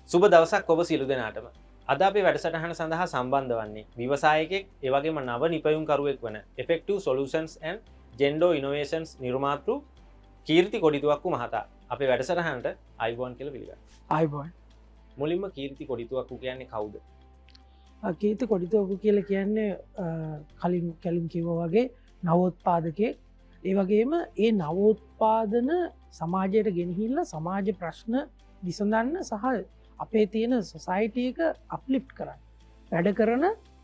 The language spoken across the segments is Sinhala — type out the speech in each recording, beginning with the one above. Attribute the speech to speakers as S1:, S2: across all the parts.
S1: සුබ දවසක් ඔබ සියලු දෙනාටම. අද අපි වැඩසටහන සඳහා සම්බන්ධ වන්නේ ව්‍යවසායකයෙක් ඒ වගේම නව නිපැයුම්කරුවෙක් වන Effective Solutions and Jendo Innovations නිර්මාතෘ කීර්ති කොඩිතුවක්කු මහතා අපේ වැඩසටහනට අයිබෝන් කියලා පිළිගන්නවා.
S2: අයිබෝන්.
S1: මුලින්ම කීර්ති කොඩිතුවක්කු කියන්නේ කවුද?
S2: කීර්ති කොඩිතුවක්කු කියලා කියන්නේ කලින් කැලුම් කිව්වා වගේ නවෝත්පාදකයෙක්. ඒ වගේම ඒ නවෝත්පාදන සමාජයට ගෙනහිල්ලා සමාජ ප්‍රශ්න විසඳන්න සහ අපේ තියෙන සොසයිටියක අප්ලිප්ට් කරන්න වැඩ කරන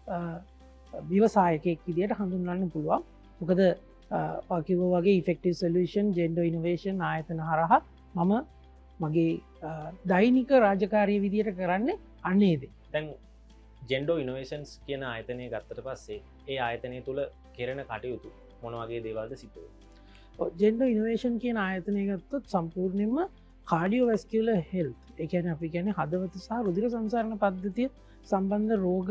S2: ව්‍යවසායකයෙක් විදියට හඳුන්වන්න පුළුවන්. මොකද කිව්වා වගේ Effective Solution Jendo Innovation ආයතන හරහා මම මගේ දෛනික රාජකාරිය විදියට කරන්නේ අන්නේ දේ.
S1: දැන් Jendo Innovations කියන ආයතනය ගත්තට පස්සේ ඒ ආයතනය තුල කෙරෙන කටයුතු මොන වගේ දේවල්ද සිද්ධ වෙන්නේ?
S2: Jendo Innovation කියන ආයතනය ගත්තොත් සම්පූර්ණයෙන්ම කාඩියෝවැස්කියුලර් හෙල්ත්, ඒ කියන්නේ අපි කියන්නේ හදවත සහ රුධිර සංසරණ පද්ධතිය සම්බන්ධ රෝග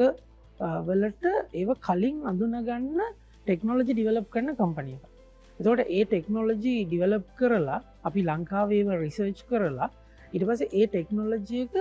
S2: වලට ඒව කලින් අඳුනගන්න ටෙක්නොලොජි ඩිවෙලොප් කරන කම්පැනි එකක්. එතකොට ඒ ටෙක්නොලොජි ඩිවෙලොප් කරලා අපි ලංකාවේ ඒව රිසර්ච් කරලා ඊට පස්සේ ඒ ටෙක්නොලොජි එක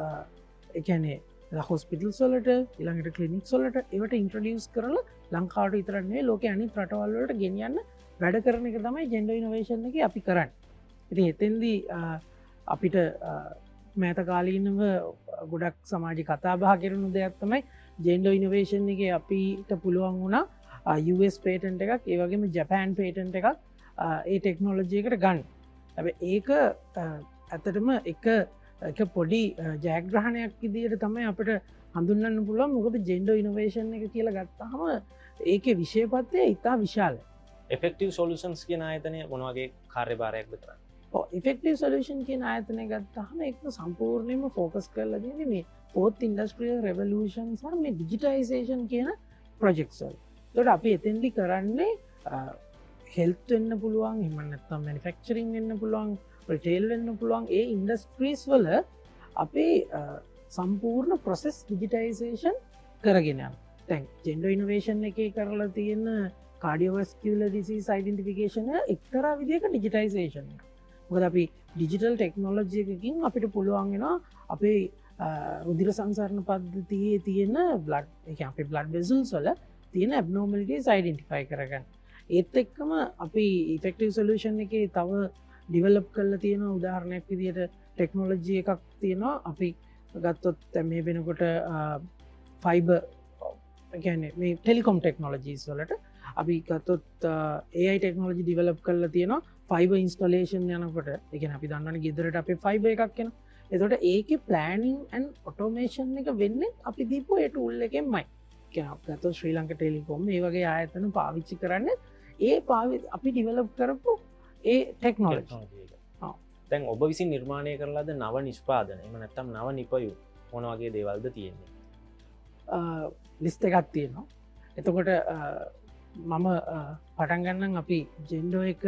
S2: ඒ කියන්නේ හොස්පිටල්ස් වලට ඊළඟට ක්ලිනික්ස් වලට ඒවට ඉන්ට්‍රොඩියුස් කරලා ලංකාවට විතරක් නෙවෙයි ලෝකේ අනිත් රටවල් වලට ගෙනියන්න වැඩ කරන එක තමයි Jendo Innovation එකේ අපි කරන්නේ. ඉතින් එතෙන්දී අපිට මෑත කාලීනව ගොඩක් සමාජ කතා බහ කරන දෙයක් තමයි Jendo Innovation එකේ අපිට පුළුවන් වුණා US patent එකක් ඒ වගේම Japan patent එකක් ඒ ටෙක්නොලොජි එකට ගන්න. හැබැයි ඒක ඇත්තටම එක පොඩි ජයග්‍රහණයක් විදිහට තමයි අපිට හඳුන්වන්න පුළුවන්. මොකද Jendo Innovation එක කියලා ගත්තාම ඒකේ විෂයපත්‍රය ඉතා විශාලයි.
S1: Effective Solutions කියන ආයතනය මොන වගේ කාර්යභාරයක්ද කරන්නේ?
S2: Effective Solution කියන ආයතනය ගත්තාම ඒක සම්පූර්ණයෙන්ම ෆෝකස් කරලා තියෙන්නේ මේ fourth industrial revolution සහ මේ digitization කියන projects වල. ඒකට අපි එතෙන්දි කරන්නේ health වෙන්න පුළුවන්, එහෙම නැත්නම් manufacturing වෙන්න පුළුවන්, retail වෙන්න පුළුවන් ඒ industries වල අපේ සම්පූර්ණ process digitization කරගෙන යනවා. දැන් Jendo Innovation එකේ කරලා තියෙන cardiovascular disease identification එක්තරා විදිහක digitization එක. මොකද අපි ඩිජිටල් ටෙක්නොලොජි එකකින් අපිට පුළුවන් වෙනවා අපේ රුධිර සංසරණ පද්ධතියේ තියෙන බ්ලඩ් ඒ කියන්නේ අපේ බ්ලඩ් වෙසල්ස් වල තියෙන ඇබ්නෝමැලිටිස් අයිඩෙන්ටිෆයි කරගන්න. ඒත් එක්කම අපි Effective Solution එකේ තව ඩිවෙලොප් කරලා තියෙන උදාහරණයක් විදිහට ටෙක්නොලොජි එකක් තියෙනවා. අපි ගත්තොත් මේ වෙනකොට ෆයිබර් ඒ කියන්නේ මේ ටෙලිකොම් ටෙක්නොලොජිස් වලට අපි ගත්තොත් AI ටෙක්නොලොජි ඩිවෙලොප් කරලා තියෙනවා. ෆයිබර් ඉන්ස්ටලේෂන් යනකොට ඒ කියන්නේ අපි දන්නවනේ ගෙදරට අපේ ෆයිබර් එකක් එනවා. එතකොට ඒකේ ප්ලෑනින් ඇන්ඩ් ඔටෝමේෂන් එක වෙන්නේ අපි දීපු ඒ ටූල් එකෙන්මයි. කියන්නේ අපි ගත්තොත් ශ්‍රී ලංකා ටෙලිකොම් මේ වගේ ආයතන පාවිච්චි කරන්නේ ඒ අපි ඩිවෙලොප් කරපු ඒ ටෙක්නොලොජි.
S1: දැන් ඔබ විසින් නිර්මාණය කරලාද නව නිෂ්පාදන එහෙම නැත්නම් නව නිපයුම් මොන වගේ දේවල්ද තියෙන්නේ?
S2: ලිස්ට් එකක් තියෙනවා. එතකොට මම පටන් ගන්නම් අපි Jendo එක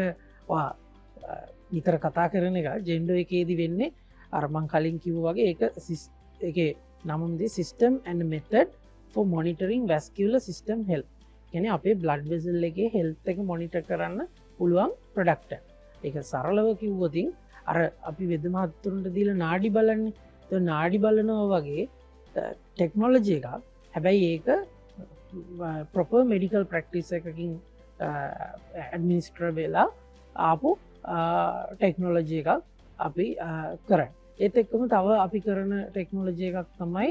S2: නිතර කතා කරන එක Jendo එකේදී වෙන්නේ අර මං කලින් කිව්වා වගේ ඒකේ නමුන්දී system and method for monitoring vascular system health. කියන්නේ අපේ blood vessel එකේ health එක monitor කරන්න පුළුවන් product එක. ඒක සරලව කිව්වොත් අර අපි වෙද මහත්තුන්ට දීලා නාඩි බලන්නේ. ඒ නාඩි බලනවා වගේ ටෙක්නොලොජි එකක්. හැබැයි ඒක proper medical practice එකකින් administer වෙලා ආපු ටෙක්නොලොජි එකක් අපි කරන්නේ. ඒත් එක්කම තව අපි කරන ටෙක්නොලොජි එකක් තමයි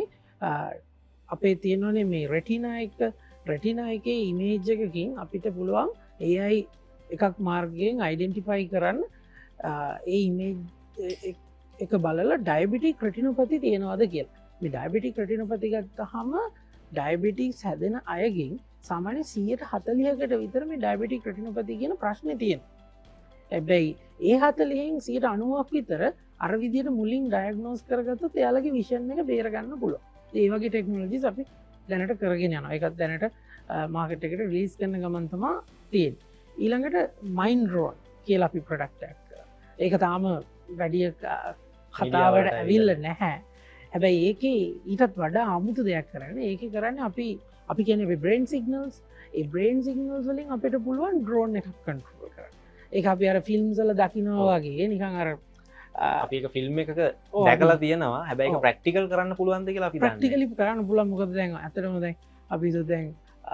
S2: අපේ තියෙනවනේ මේ රෙටිනා එකේ ඉමේජ් එකකින් අපිට පුළුවන් AI එකක් මාර්ගයෙන් අයිඩෙන්ටිෆයි කරන්න ඒ ඉමේජ් එක බලලා ඩයබටික් රෙටිනොපැති තියෙනවද කියලා. මේ ඩයබටික් රෙටිනොපැති ගත්තාම ඩයබටික්ස් හැදෙන අයගෙන් සාමාන්‍ය 140කට විතර මේ ඩයබටික් රෙටිනොපැති කියන ප්‍රශ්නේ තියෙනවා. හැබැයි ඒ 40න් 90ක් විතර අර විදිහට මුලින් ඩයග්නෝස් කරගත්තොත් එයාලගේ විෂන් එක බේර ගන්න පුළුවන්. ඒ වගේ ටෙක්නොලොජිස් අපි දැනට කරගෙන යනවා. ඒකත් දැනට මාකට් එකට රිලීස් කරන ගමන් තමයි තියෙන්නේ. ඊළඟට මයින්ඩ් ඩ්‍රෝන් කියලා අපි ප්‍රොඩක්ට් එකක් කරා. ඒක තාම වැඩි කතාවට ඇවිල්ලා නැහැ. හැබැයි ඒකේ ඊටත් වඩා අමුතු දෙයක් කරන්නේ. ඒකේ කරන්නේ අපි කියන්නේ බ්‍රේන් සිග්නල්ස්. ඒ බ්‍රේන් සිග්නල්ස් වලින් අපිට පුළුවන් ඩ්‍රෝන් එකක් කන්ට්‍රෝල් කරන්න. ඒක අපි අර ෆිල්ම්ස් වල දකිනවා වගේ නිකන් අර
S1: අපි ෆිල්ම් එකක දැකලා තියෙනවා හැබැයි ප්‍රක්ටිකල් කරන්න පුළුවන්ද කියලා අපි
S2: ප්‍රක්ටිකලි කරන්න පුළුවන් මොකද දැන් ඇතරම දැන් අපි දැන්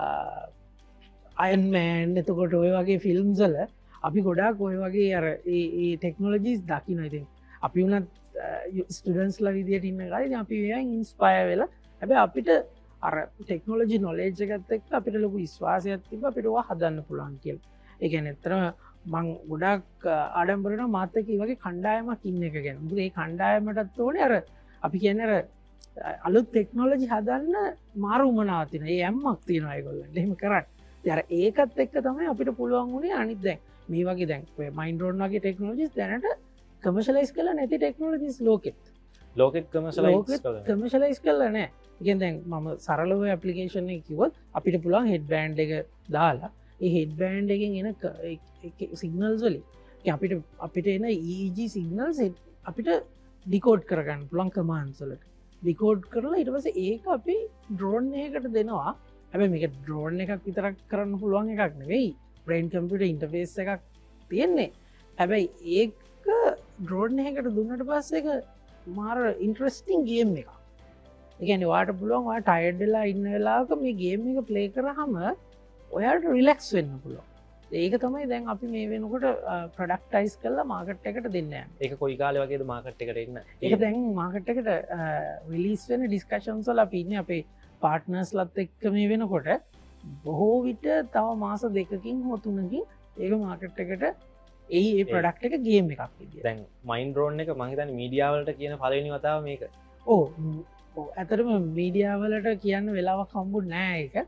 S2: අයන්මෑන් එතකොට ඔය වගේ ෆිල්ම්සල අපි ගොඩාක් ඔය වගේ අර ඒ ටෙක්නෝලජීස් දකින්න ඉතින් අපි වනත් ස්ටඩන්ස්ල විදිට ඉන්න ගයි අපි ඉන්ස්පය වෙලා හැබැ අපිට අර ටෙක්නෝලජි නොලේජ්ගත් එක් අපිට ලොකු විශ්වාසයක් තිබ අපිටවා හදන්න පුළන් කියල් එක නැතරම මං ගොඩක් ආඩම්බරන මාතක වගේ කණ්ඩායමක් ඉන්න එක ගැන ඒ කණ්ඩායමටත් ඕන අර අපි කියන්නර අලුත් ටෙක්නෝලජි හදන්න මාරුමනාතින ඒ ඇම්මක් තියෙන අයගොල්ල එහෙම කරන්න යර ඒකත් එක්ක තමයි අපිට පුළුවන් වුණේ අනිත් දැන් මේ වගේ දැන් මයින්ඩරෝන් වගේ ටෙක්නෝලජිස් දැනට කමශලයිස් කල නැති ටෙක්නෝලජිස් ලෝකෙත්
S1: ලෝකෙත්
S2: කමශලයිස් කල නෑ ඉගෙන් දැන් මම සරලව ඇපලිකේෂන කිවොත් අපිට පුළුවන් හෙඩ් බෑන්් එක දාලා ඒ හෙඩ් බෑන්් එකෙන් එන සිගනල්ස් වලින් අපිට එන EG සිගනල්ස් අපිට ඩිකෝඩ් කරගන්න පුළන් කමාන්සලට ඩිකෝඩ් කරලා ඉටවස ඒක අපි ඩ්‍රෝන් එකට දෙනවා හැබ මේක ඩ්‍රෝන් එකක් විතරක් කරන්න පුළුවන් එකක් නෙවෙයි බ්‍රේන් කම්පිට ඉන්ටර්ෆේස් එකක් තියෙන්නේ හැබැයි ඒක ඩ්‍රෝන් එකට දුන්නට පස්ස එක මාර ඉන්ට්‍රස්ටිං ගේම් එක එකන වාට පුළුවන් ටයිඩ්ඩලා ඉන්න වෙලාක මේ ගේම් එක ප්ලේ කරහම ඔයාට රිලෙක්ස් වෙන්න පුළුව ඒක තමයි දැන් අපි මේ වෙනකොට ප්‍රඩක්ටයිස් කල්ලා මාකට් එකට දෙන්න
S1: එක කොයි කාල වගේ මාකට් එකට එන්න
S2: එක දැන් මාකට් එකට විලිස් වෙන ඩිස්කශන්සල පින්න අපේ පාර්ට්නර්ස් ලත් එක්ක මේ වෙනකොට බොහෝ විට තව මාස දෙකකින් හොතුනකින් ඒක මාකට් එකට ඒ ප්‍රඩක්් එක ගේම් එකක්
S1: දැන් මයින් රෝන් එක මහිතන මීඩියාවලට කියන පලනි වතාව මේක
S2: ඕ ඇතරම මීඩියාවලට කියන්න වෙලාවක් කම්බුඩ් නෑ එක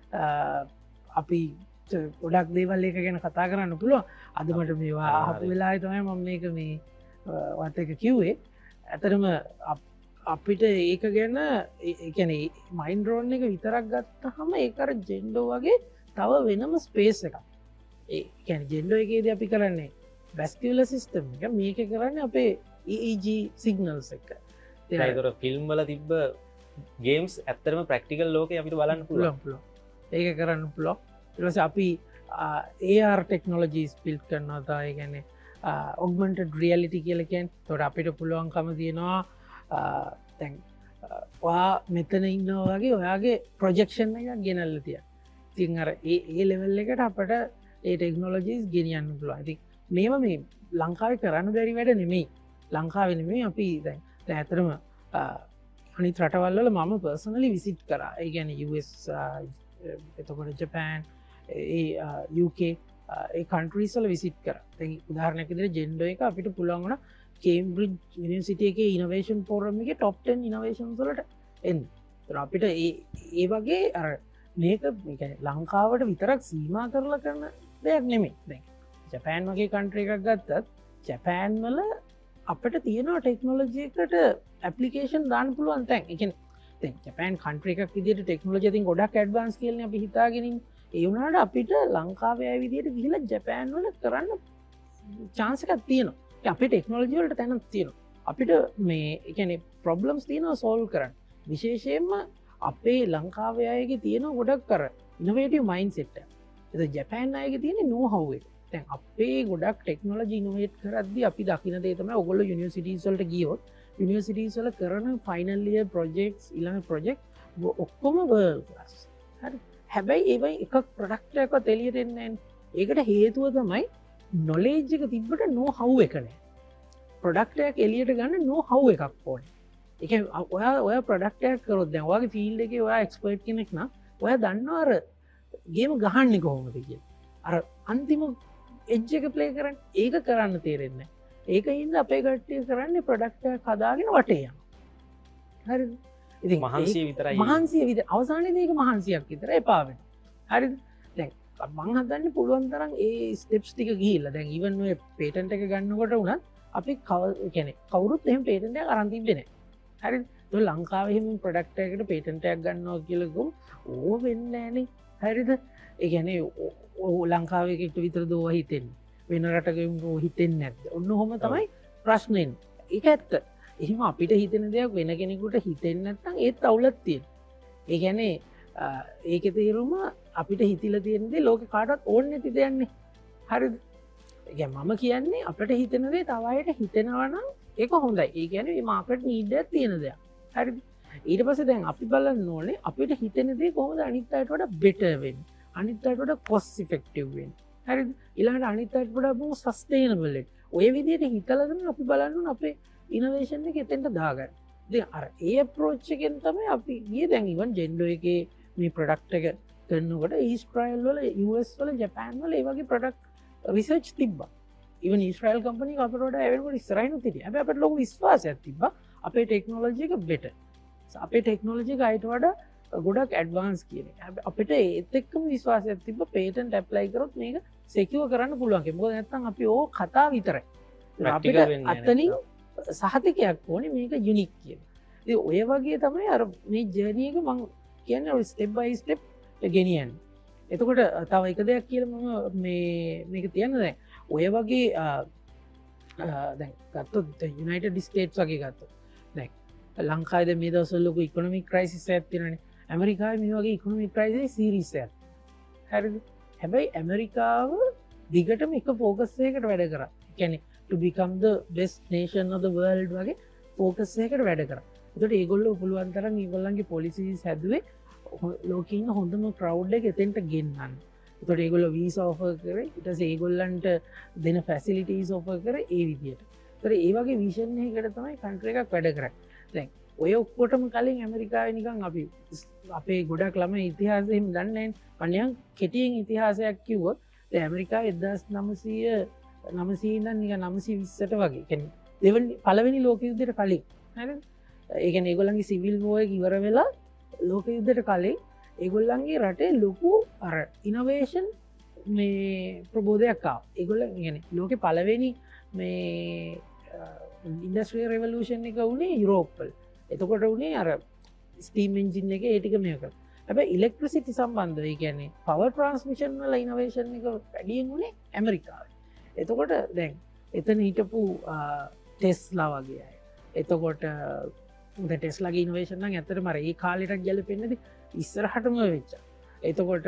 S2: අපි ගොඩක් දේවල් එක ගැන කතා කරන්න පුළුව අදමට මේවා අහපු වෙලා තමයි මම මේක මේ වත් එක කිව්වේ ඇතරම අපිට ඒක ගැන එකන මයින් රෝන් එක විතරක් ගත්ත හම ඒකර ජෙන්ඩෝ වගේ තව වෙනම ස්පේස් එකක් ඒැන ජෙන්ඩෝ එකේද අපි කරන්නේ බැස්කිවල සිිස්ටම් එක මේක කරන්න අපේ EG සිගනල්ස් එක
S1: තර ෆිල්ම්වල තිබ්බ ගේම්ස් ඇත්තරම ප්‍රක්ටිකල් ලෝක අපිට බලන්න
S2: පුළුවන් ඒක කරන්න පුලො ඉරස අපි ඒර් ටෙක්නෝලජීස් පිල්් කරනවා තාය ගැන ඔගමට රියලිටි කියලකෙන් තොට අපිට පුළුවන්කම තියෙනවා තැන් මෙතන ඉන්න වගේ ඔයාගේ ප්‍රොජෙක්ෂන් එක ගෙනල්ල තිය තිං අර ඒ ලෙවල් එකට අපට ඒ ටෙක්නෝලජීස් ගෙනියන්න පුළුව ඇති මේම මේ ලංකාව කරන්න බැරි වැඩ නෙමෙයි ලංකාවෙනමේ අපි දැන් ඇතරම අනි රටවල්ල මම පර්සනලි විසිට් කර ඒ ගැන එතකොට ජපෑන් UK ඒ කන්ට්‍රීසල විසිට් කර උදාහරණැකෙදර ජෙන්ඩෝ එක අපිට පුළන්ගන කේම්බ්‍රිජ් යනිසිටියක ඉනවේශන් පෝරමික ටොප්ටන් ඉනවේශන් සලට එන් අපිට ඒ වගේ අර මේක ලංකාවට විතරක් සීමා කරලා කරන දෙයක් නෙමේ දැන් ජපෑන් වගේ කන්ට්‍ර එකක් ගත්තත් ජපෑන්වල අපට තියෙනවා ටෙක්නෝලජයකට ඇපලිකේෂන් දාන්න පුළුවන් තැන් එක ජපෑන් කන්ට්‍ර එකක් විදිට ටෙක්නෝලජතින් ගොඩක් ඇඩ්වාන්ස් කියලන අපි හිතාගෙනින් ඒවුණට අපිට ලංකාවය විදියට ගිහිල ජපෑන්වල කරන්න චාන්සකත් තියනවා අපි ටෙක්නෝලජිවලට තැනත් තියෙනවා අපිට මේ එකන ප්‍රොබ්ලම්ස් තියෙනවා සෝල් කරන්න විශේෂයෙන්ම අපේ ලංකාවයගේ තියෙන ගොඩක් කර ඉනවේටව මයින් සෙට්ට එ ජපෑන් අයගේ තියෙන නෝහවේ තැන් අපේ ගොඩක් ටෙක්නෝලජි නොවේට කරද අපි දකින දේතම ඔගොල යනිසිටසල්ට ගියොත් යනිසිටසල කරන ෆයිනල්ලිය ප්‍රජෙක්ස් ඉළඟ ප්‍රජෙක්් ඔක්කොම වර්ස් හැබැයි ඒවයි එකක් ප්‍රඩක්ටයක තෙලියටෙන්නන් ඒකට හේතුව තමයි නොලේජ්ජක තිබට නෝ හව් එකනෑ ප්‍රඩක්ටයක් එලියට ගන්න නෝ හව් එකක් ඕන එක ඔය ප්‍රඩක්ටයක් කරොත් දැන්වාගේ ෆිල්ඩ එක ඔයා එක්ස්පර්ට් කෙනෙක්න ඔය දන්නවාර ගේම ගහන්න කොහොමද කිය අර අන්තිම එජ්ජක ප්ලේ කරන්න ඒක කරන්න තේරෙන්න ඒක හින්ද අපේ කට්ටිය කරන්නේ ප්‍රඩක්ටය කදාගෙන වටයම් හරි ඉති
S1: මහන්සිය විතරයි
S2: මහන්සිය විත අවසානය ඒක මහන්සියක් විතර එපාවෙන හරි දැන් මංහදන්න පුළුවන් තරම් ඒ ස්ටෙප්ස් ටික ගිල්ල දැන් ඉවන් පේටන්ට එක ගන්නකොට වුණත් අපි කැනෙ කවුරුත් එහම පේටන්ටය අරන්තිබෙන හරි ලංකාවහෙම ප්‍රඩක්ටයකට පේටන්ටයක් ගන්නවා කියලකුම් ඕ වෙන්න ඇන හරිද ඒගැන ලංකාවකට විතර දෝව හිතෙන් වෙන රටකම් හිතෙන් නැද්ද ඔන්න හොම තමයි ප්‍රශ්නයෙන් එක ඇත්ත එහෙම අපිට හිතන දෙයක් වෙන කෙනෙකුට හිතෙන් නැත්තම් ඒත් අවුලත් තියෙන ඒ ගැනේ ඒක තේරුම අපිට හිතිල තියෙනදේ ලෝක කාටත් ඕන්න ඇති දෙයන්නේ හරිද මම කියන්නේ අපට හිතනදේ තවයට හිතෙනවනම් ඒක හොඳයි. ඒ කියන්නේ මේ මාකට් නීඩ් එකක් තියෙන දෙයක්. හරිද? ඊට පස්සේ දැන් අපි බලන්න ඕනේ අපිට හිතෙන දේ කොහොමද අනිත් අයට වඩා බෙටර් වෙන්නේ. අනිත් අයට වඩා කොස්ට් ඉෆෙක්ටිව් වෙන්නේ. හරිද? ඊළඟට අනිත් අයට වඩා more සස්ටේනබල් වෙන්නේ. ඔය විදිහට හිතලා තමයි අපි බලන්න ඕනේ අපේ ඉනෝවේෂන් එක එතෙන්ට දාගන්න. දැන් අර ඒ අප්‍රෝච් එකෙන් තමයි අපි ගියේ. දැන් ඉවන් ජෙන්ඩෝ එකේ මේ ප්‍රොඩක්ට් එක කරනකොට ඊස්ට්‍රයිල් වල US වල ජපාන් වල ඒ වගේ ප්‍රොඩක්ට් රිසර්ච් තිබ්බා. ඉවන් ඊස්ට්‍රයිල් කම්පැනි එක අපිට වඩා එවෙන්කොට ඉස්සරහින් හිටියා. හැබැයි අපිට ලොකු විශ්වාසයක් තිබ්බා අපේ ටෙක්නොලොජි එක බෙටර්. අපේ ටෙක්නොලොජි එක අයිට වඩා ගොඩක් ඇඩ්වාන්ස් කියන එක. අපිට ඒත් එක්කම විශ්වාසයක් තිබ්බා පේටන්ට් ඇප්ලයි කරොත් මේක සෙකියුර් කරන්න පුළුවන් කියලා. මොකද නැත්තම් අපි ඕක කතා විතරයි. අපිට අතනින් සහතිකයක් ඕනේ මේක යුනික් කියන. ඉතින් ඔය වගේ තමයි අර මේ ජර්නි එක මම කියන්නේ ස්ටෙප් බයි ස්ටෙප් ගෙනියන්නේ. එතකොට තව එක දෙයක් කියලා මම මේක තියන්න දැන් ඔය වගේ දැන් ගත්තොත් යුනයිටඩ් ස්ටේට්ස් වගේ ගත්තොත් දැන් ලංකාවේ මේ දවස්වල ලොකු ඉකොනොමික් ක්‍රයිසිස් එකක් තියෙනනේ. ඇමරිකාවේ මේ වගේ ඉකොනොමික් ක්‍රයිසිස් සීරීස් එකක්. හරිද? හැබැයි ඇමරිකාව දිගටම එක ෆෝකස් එකකට වැඩ කරා. ඒ කියන්නේ to become the best nation of the world වගේ ෆෝකස් එකකට වැඩ කරා. ඒකට ඒගොල්ලෝ පුළුවන් තරම් ඒගොල්ලන්ගේ policies හැදුවේ ලෝකේ ඉන්න හොඳම crowd එක එතෙන්ට ගෙන්නන්න. ඒකට ඒගොල්ලෝ වීසා ඔෆර් කරේ. ඊට පස්සේ ඒගොල්ලන්ට දෙන facilities ඔෆර් කරේ ඒ විදියට. ඒතර ඒ වගේ විෂන් එකකට තමයි කන්ට්‍රි එකක් වැඩ කරන්නේ. දැන් ඔය ඔක්කොටම කලින් ඇමරිකාවේ නිකන් අපි අපේ ගොඩක් ළමයි ඉතිහාසයෙන් දන්නේ නැහැ. අනියන් කෙටියෙන් ඉතිහාසයක් කිව්වොත් දැන් ඇමරිකාවේ 1900 ඉඳන් නිකන් 920ට වගේ. කියන්නේ දෙවෙනි පළවෙනි ලෝක යුද්ධයට කලින්. හරිද? ඒ කියන්නේ ඒගොල්ලන්ගේ සිවිල් වෝර් එක ඉවර වෙලා ලෝක යුද්ධයට කලින් ඒගොල්ලන්ගේ රටේ ලොකු අර ඉනෝවේෂන් මේ ප්‍රබෝධයක් ආවා. ඒගොල්ලන් කියන්නේ ලෝකේ පළවෙනි මේ ඉන්ඩස්ට්‍රියල් රෙවොලූෂන් එක උනේ යුරෝප් වල. එතකොට උනේ අර ස්ටීම් එන්ජින් එක ඒ ටික මේක. හැබැයි ඉලෙක්ට්‍රිසිටි සම්බන්ධව ඒ කියන්නේ පවර් ට්‍රාන්ස්මිෂන් වල ඉනෝවේෂන් එක වැඩියෙන් උනේ ඇමරිකාවේ. එතකොට දැන් එතන හිටපු ටෙස්ලා වගේ අය. එතකොට ටෙස්ලාගේ ඉනෝවේෂන් නම් ඇත්තටම අර ඒ කාලෙට ගැලපෙන්නේ නැති ඉස්සරහටම වෙච්ච. එතකොට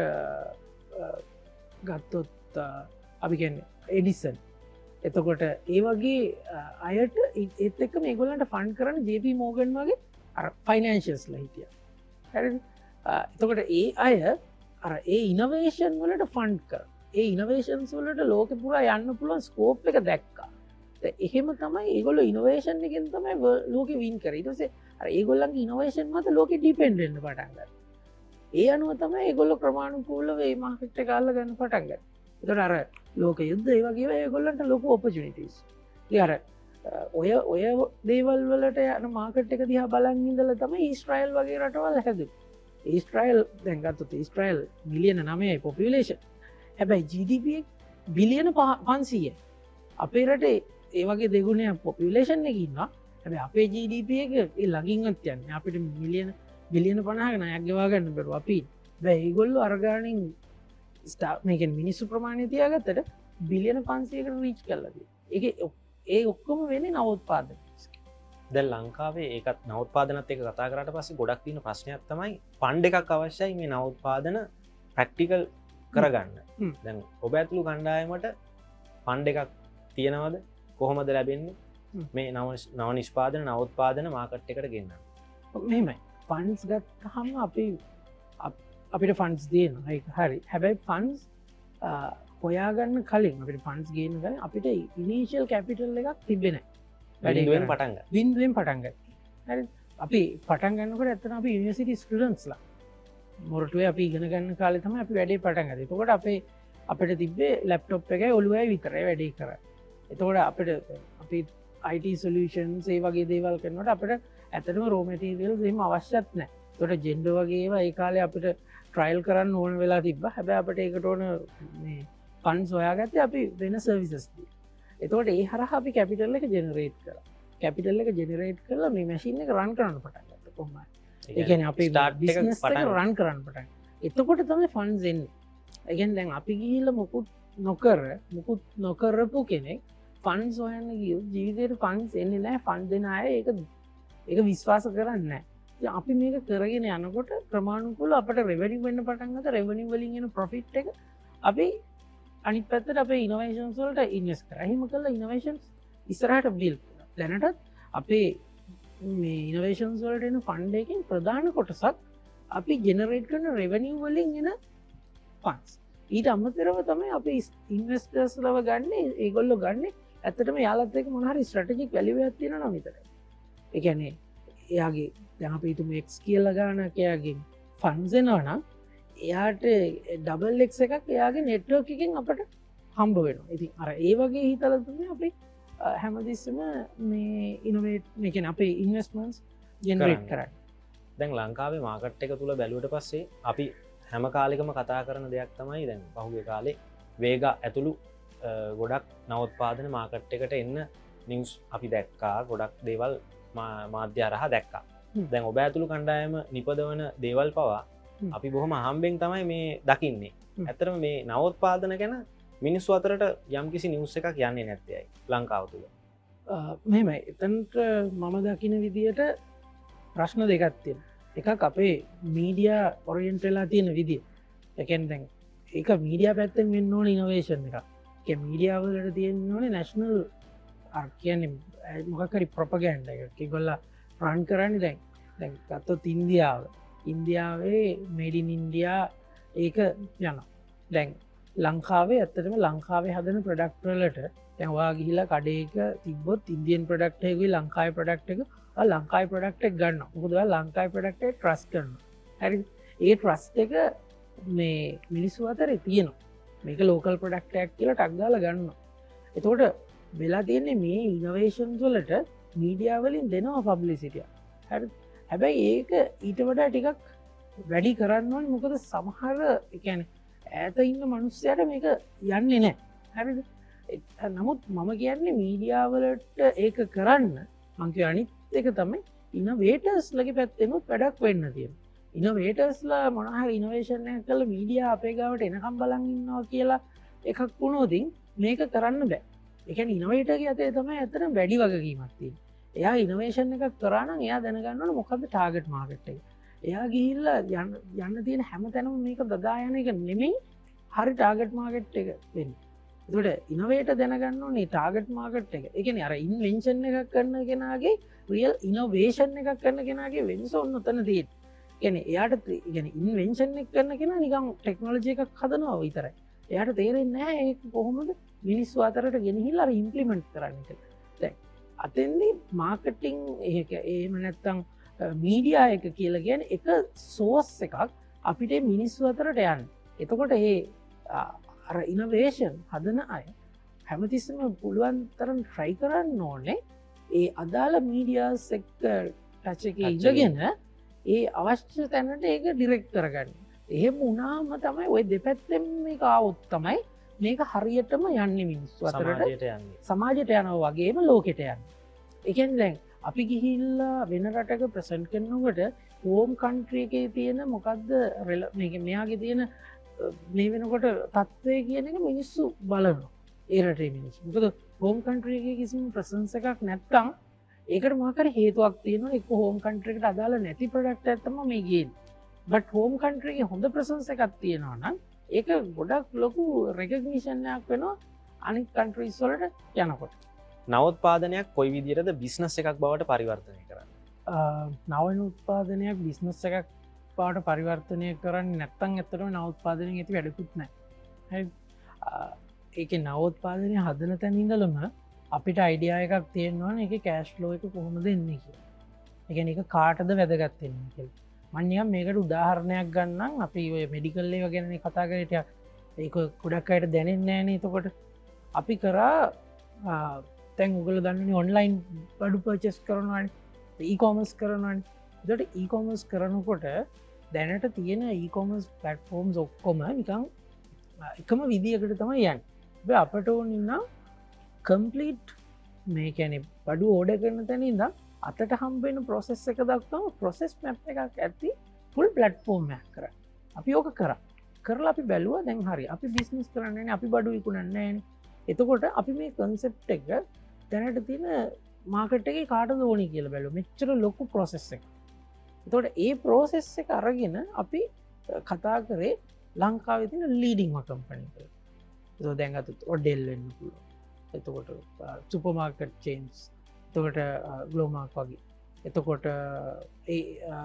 S2: ගත්තොත් අපි කියන්නේ එඩිසන්. එතකොට ඒ වගේ අයට ඒත් එක්ක මේගොල්ලන්ට ෆන්ඩ් කරන්න JP Morgan වගේ අර ෆයිනෑන්ෂියල්ස්ලා හිටියා. හරිද? එතකොට ඒ අය අර ඒ ඉනෝවේෂන් වලට ෆන්ඩ් කරා. ඒ ඉනෝවේෂන්ස් වලට ලෝකෙ පුරා යන්න පුළුවන් ස්කෝප් එක දැක්කා. එහෙම තමයි ඒගොල්ලෝ ඉනෝවේෂන් එකෙන් තමයි ලෝකෙ වින් කරේ. ඊට පස්සේ අර ඒගොල්ලන්ගේ ඉනෝවේෂන් මත ලෝකෙ ඩිපෙන්ඩ් වෙන්න පටන් ගත්තා. ඒ අනුව තමයි ඒගොල්ලෝ ක්‍රමානුකූලව මේ මාකට් එක අල්ල ගන්න පටන් ගත්තා. ඒතකොට අර ලෝක යුද්ධ ඒ වගේ ඒගොල්ලන්ට ලොකු ඔපචුනිටිස්. ඉතින් අර ඔය දේවල් වලට යන මාකට් එක දිහා බලන් ඉඳලා තමයි ඊශ්‍රායල් වගේ රටවල් හැදුවේ. ඊශ්‍රායල් දැන් ගත්තොත් ඊශ්‍රායල් මිලියන 9යි පොපියුලේෂන්. හැබැයි GDP එක බිලියන 500යි. අපේ රටේ ඒ වගේ දෙගුණයක් පොපියුලේෂන් එකක් ඉන්නවා. හැබැයි අපේ GDP එක ඒ ළඟින්වත් යන්නේ. අපිට බිලියන 50ක ණයක් ගෙවා ගන්න බැරුව අපි. දැන් ඒගොල්ලෝ අර ගාණින් මේ කියන්නේ මිනිස්සු ප්‍රමාණය තියාගත්තට බිලියන 500කට රීච් කරලා තියෙනවා. ඒ ඔක්කොම වෙන්නේ නවෝත්පාදන.
S1: දැන් ලංකාවේ ඒකත් නවෝත්පාදනත් එක්ක කතා කරාට පස්සේ ගොඩක් තියෙන ප්‍රශ්නයක් තමයි ෆන්ඩ් එකක් අවශ්‍යයි මේ නවෝත්පාදන ප්‍රැක්ටිකල් කරගන්න. දැන් ඔබ ඇතුළු කණ්ඩායමට ෆන්ඩ් එකක් තියෙනවද? කොහොමද ලැබෙන්නේ? මේ නව නිෂ්පාදන නවෝත්පාදන මාකට් එකට ගෙන්නන්න.
S2: මෙහෙමයි. ෆන්ඩ්ස් ගත්තාම අපිට ෆන්ඩ්ස් දෙනවා. ඒක හරි. හැබැයි ෆන්ඩ්ස් හොයාගන්න කලින් අපිට ෆන්ඩ්ස් ගේන්න කලින් අපිට ඉනිෂියල් කැපිටල් එකක් තිබෙන්නේ නැහැ.
S1: බිඳුවෙන් පටන් ගන්න.
S2: බිඳුවෙන් පටන් ගන්න. හරි. අපි පටන් ගන්නකොට ඇත්තටම අපි යුනිවර්සිටි ස්ටුඩන්ට්ස්ලා මොරටුවේ අපි ඉගෙන ගන්න කාලේ තමයි අපි වැඩේ පටන් ගත්තේ. එතකොට අපිට තිබ්බේ ලැප්ටොප් එකයි ඔළුවයි විතරයි වැඩේ කරන්නේ. එතකොට අපි IT solutions ඒ වගේ දේවල් කරනකොට අපිට ඇත්තටම raw materials එහෙම අවශ්‍යත් නැහැ. ඒකට Jendo වගේ ඒවා ඒ කාලේ අපිට ට්‍රයිල් කරන්න ඕන වෙලා තිබ්බා. හැබැයි අපිට ඒකට ඕන මේ ෆන්ඩ්ස් හොයාගත්තේ අපි වෙන සර්විසස් දී. එතකොට ඒ හරහා අපි කැපිටල් එක ජෙනරේට් කරා. කැපිටල් එක ජෙනරේට් කරලා මේ මැෂින් එක රන් කරන්න පටන් ගත්තා කොහොමද? ඒ කියන්නේ අපේ බිස්නස් එක රන් කරන්න පටන්. එතකොට තමයි ෆන්ඩ්ස් එන්නේ. ඒ කියන්නේ දැන් අපි ගිහිල්ලා මොකුත් නොකරපු කෙනෙක් ෆන්ඩ්ස් හොයන්න ගියොත් ජීවිතේට ෆන්ඩ්ස් එන්නේ නැහැ. ෆන්ඩ් දෙන අය ඒක විශ්වාස කරන්නේ නැහැ. අපි මේක කරගෙන යනකොට ක්‍රමානුකූලව අපිට රෙවෙනියු වෙන්න පටන් ගත්තා. රෙවෙනියු වලින් එන ප්‍රොෆිට් එක අපි අනිත් පැත්තට අපේ ඉනෝවේෂන්ස් වලට ඉන්වෙස්ට් කරා. එහෙම කළා ඉනෝවේෂන්ස් ඉස්සරහට බිල්ඩ් කරා. දැනටත් අපේ මේ ඉනෝවේෂන්ස් වලට එන ෆන්ඩ් එකකින් ප්‍රධාන කොටසක් අපි ජෙනරේට් කරන රෙවෙනියු වලින් එන ෆන්ඩ්ස්. ඊට අමතරව තමයි අපි ඉන්වෙස්ටර්ස් ලව ගන්න ඒගොල්ලෝ ගන්න ඇත්තටම යාලත් එක්ක මොන හරි ස්ට්‍රැටජික් වැලියු එකක් තියෙනවා නම් විතරයි. ඒ කියන්නේ එයාගේ දැන් අපි හිතමු X කියලා ගන්නක එයාගේ ෆන්ඩ්ස් එනවා නම් එයාට ඩබල් එක්ස් එකක් එයාගේ නෙට්වර්ක් එකෙන් අපට හම්බ වෙනවා. ඉතින් අර ඒ වගේ හිතලා තමයි අපි හැමතිස්සෙම මේ ඉනෝවේට් මේ කියන්නේ අපේ ඉන්වෙස්ට්මන්ට්ස් ජෙනරේට් කරන්නේ.
S1: දැන් ලංකාවේ මාකට් එක තුල බැලුවට පස්සේ අපි හැම කාලෙකම කතා කරන දෙයක් තමයි දැන් පහුගිය කාලේ වේගා ඇතුළු ගොඩක් නවෝත්පාදන මාකට් එකට එන්න නිවුස් අපි දැක්කා. ගොඩක් දේවල් මාධ්‍ය හරහා දැක්කා. දැන් ඔබ ඇතුළු කණ්ඩායම නිපදවන දේවල් පවා අපි බොහොම අහම්බෙන් තමයි මේ දකින්නේ. ඇත්තටම මේ නවෝත්පාදන ගැන මිනිස්සු අතරට යම්කිසි නිවුස් එකක් යන්නේ නැත්තේයි ලංකාව තුළ.
S2: මෙහෙමයි. එතනට මම දකින විදියට ප්‍රශ්න දෙකක් තියෙනවා. එකක් අපේ මීඩියා ඔරියන්ට් වෙලා තියෙන විදිය. ඒ කියන්නේ දැන් ඒක මීඩියා පැත්තෙන් වෙන්න ඕන ඉනෝවේෂන් එකක්. ඒ මීඩියා වලට තියෙන්න ඕනේ නැෂනල් අර කියන්නේ මොකක් හරි ප්‍රොපගෑන්ඩා එකක්. ඒගොල්ලෝ රන් කරන්නේ දැන් ගත්තොත් ඉන්දියාවේ මේඩ් ඉන් ඉන්ඩියා ඒක යනවා. දැන් ලංකාවේ ඇත්තටම ලංකාවේ හදන ප්‍රොඩක්ට් වලට දැන් ඔයා ගිහිලා කඩේක තිබ්බොත් ඉන්දියන් ප්‍රොඩක්ට් එකයි ලංකාවේ ප්‍රොඩක්ට් එක ලංකායි ප්‍රොඩක්ට් එක ගන්නවා. මොකද ඔයා ලංකායි ප්‍රොඩක්ට් එක ට්‍රස්ට් කරනවා. හරිද? ඒ ට්‍රස්ට් එක මේ මිනිස්සු අතරේ තියෙනවා. මේක ලෝකල් ප්‍රොඩක්ට් එකක් කියලා ටක් දාලා ගන්නවා. එතකොට වෙලා තියෙන්නේ මේ ඉනෝවේෂන්ස් වලට මීඩියා වලින් දෙනවා පබ්ලිසිටි. හරිද? හැබැයි ඒක ඊට වඩා ටිකක් වැඩි කරන්න ඕනේ. මොකද සමහර ඒ කියන්නේ ඈත ඉන්න මිනිස්සුන්ට මේක යන්නේ නැහැ. හරිද? නමුත් මම කියන්නේ මීඩියා වලට ඒක කරන්න මං කිය අනිත් එක තමයි ඉනෝවේටර්ස්ලගේ පැත්තෙනුත් වැඩක් වෙන්න තියෙනවා. ඉනෝවේටර්ස්ලා මොන හරි ඉනෝවේෂන් එකක් කරලා මීඩියා අපේ ගාවට එනකම් බලන් ඉන්නවා කියලා එකක් වුණොත් මේක කරන්න බෑ. ඒ කියන්නේ ඉනෝවේටර්ගේ අතේ තමයි ඇත්තටම වැඩි වගකීමක් තියෙන්නේ. එයා ඉනෝවේෂන් එකක් කරා නම් එයා දැනගන්න ඕනේ මොකද්ද ටාගට් මාකට් එක. එයා ගිහිල්ලා යන්න තියෙන හැම තැනම මේක දදා යන එක නෙමෙයි හරි ටාගට් මාකට් එක වෙන්නේ. ඒකට ඉනෝවේටර් දැනගන්න ඕනේ ටාගට් මාකට් එක. ඒ කියන්නේ අර ඉන්වෙන්ෂන් එකක් කරන කෙනාගේ රියල් ඉනෝවේෂන් එකක් කරන කෙනාගේ වෙනස ඔන්න ඔතන තියෙන්නේ. කියන්නේ එයාට කියන්නේ ඉන්වෙන්ෂන් එක කරන කෙනා නිකන් ටෙක්නොලොජි එකක් හදනවා විතරයි. එයාට තේරෙන්නේ නැහැ ඒක කොහොමද මිනිස්සු අතරට ගෙනහිල්ලා අර ඉම්ප්ලිමන්ට් කරන්නේ කියලා. දැන් අතෙන්දී මාකටිං ඒක එහෙම නැත්තම් මීඩියා එක කියලා කියන්නේ එක සෝස් එකක් අපිට මිනිස්සු අතරට යන්න. එතකොට ඒ අර ඉනෝවේෂන් හදන අය හැමතිස්සම පුළුවන් තරම් try කරන්න ඕනේ ඒ අදාළ මීඩියාස් එක්ක ටච් එකේ ඉඳගෙන ඒ අවශ්‍ය තැනට ඒක ඩිරෙක්ට් කරගන්න. එහෙම වුණාම තමයි ওই දෙපැත්තෙන් මේක ආවොත් තමයි මේක හරියටම යන්නේ මිනිස්සු අතරට සමාජයට යනවා වගේම ලෝකෙට යන්නේ. ඒ කියන්නේ දැන් අපි ගිහිල්ලා වෙන රටක ප්‍රසන්ට් කරනකොට හෝම් කන්ට්‍රි එකේ තියෙන මොකද්ද මේක මෙයාගේ තියෙන මේ වෙනකොට තත්ත්වය කියන එක මිනිස්සු බලනවා. ඒ රටේ මිනිස්සු. මොකද හෝම් කන්ට්‍රි එකේ කිසිම ප්‍රසන්ස් එකක් නැත්තම් ඒකට මොකක් හරි හේතුවක් තියෙනවා. එක්ක හෝම් කන්ට්‍රි එකට අදාළ නැති ප්‍රොඩක්ට් එකක් තමයි මේ ගේන්නේ. බට් හෝම් කන්ට්‍රි එකේ හොඳ ප්‍රසන්ස් එකක් තියෙනවා නම් ඒක ගොඩක් ලොකු රෙකග්නිෂන් එකක් වෙනවා අනිත් කන්ට්‍රීස් වලට යනකොට.
S1: නවෝත්පාදනයක් කොයි විදිහටද බිස්නස් එකක් බවට පරිවර්තනය කරන්නේ?
S2: නව උත්පාදනයක් බිස්නස් එකක් බවට පරිවර්තනය කරන්නේ නැත්නම් ඇත්තටම නවෝත්පාදනයෙන් ඇති වැඩකුත් නැහැ. හරි. ඒකේ නවෝත්පාදනය හදන තැන ඉඳලම අපිට අයිඩියා එකක් තියෙනවනේ ඒකේ කෑෂ් ෆ්ලෝ එක කොහොමද එන්නේ කියලා. ඒ කියන්නේ ඒක කාටද වැදගත් වෙන්නේ කියලා. මම නිකන් මේකට උදාහරණයක් ගන්නම්. අපි ඔය මෙඩිකල් ඒවා ගැන කතා කරේ ටික ඒක ගොඩක් අයට දැනෙන්නේ නැහනේ. එතකොට අපි කරා දැන් ඔයගොල්ලෝ දන්නනේ ඔන්ලයින් බඩු පර්චේස් කරනවානේ. ඊ-කොමර්ස් කරනවානේ. ඒකට ඊ-කොමර්ස් කරනකොට දැනට තියෙන ඊ-කොමර්ස් ප්ලැට්ෆෝම්ස් ඔක්කොම නිකන් එකම විදියකට තමයි යන්නේ. හැබැයි අපට ඕන නම් කම්ප්ලීට් මේ කියන්නේ බඩු ඕඩර් කරන තැන ඉඳන් අතට හම්බ වෙන process එක දක්වාම process map එකක් ඇති full platform එකක් කරා. අපි ඕක කරලා අපි බැලුවා දැන් හරි. අපි business කරන්නේ නැහැ, අපි බඩු විකුණන්නේ නැහැනේ. එතකොට අපි මේ concept එක දැනට තියෙන මාකට් එකේ කාටද ඕනි කියලා බැලුවා. මෙච්චර ලොකු process එක. එතකොට ඒ process එක අරගෙන අපි කතා කරේ ලංකාවේ තියෙන leading company එකට. දැන්ගත ඔඩෙල් වෙන්න පුළුව එතකොට සුපමාර්කට් චේන්ස් එතකොට ගලෝමාක් වගේ එතකොට ඒ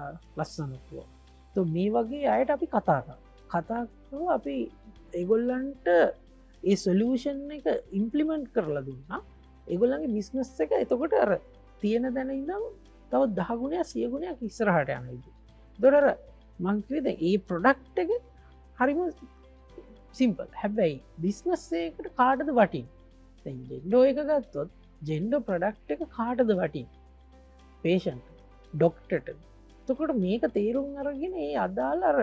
S2: ලස්සනකුව මේ වගේ අයට අපි කතාකරු අපි ඒගොල්ලන්ට ඒ සොලියෂන් එක ඉම්පලිමෙන්ට් කරලා දුන්නා ඒගොල්ලන්ගේ බිස්නස් එක එතකොට අර තියෙන දැන ඉඳම් තව දහගුණයක් සියගුණයක් ඉස්සරහට යන දොරර මංකවද ඒ ප්‍රොඩක්් එක හරිම සිම්පල් හැබැයි බිස්නස්සේකට කාටද වටින් ජෙන්ඩෝ එක ගත්තොත් ජෙන්ඩෝ ප්‍රඩක්් එක කාටද වටින් පේෂන් ඩොක්ටට තකොට මේක තේරුම් අරගෙන ඒ අදාල් අර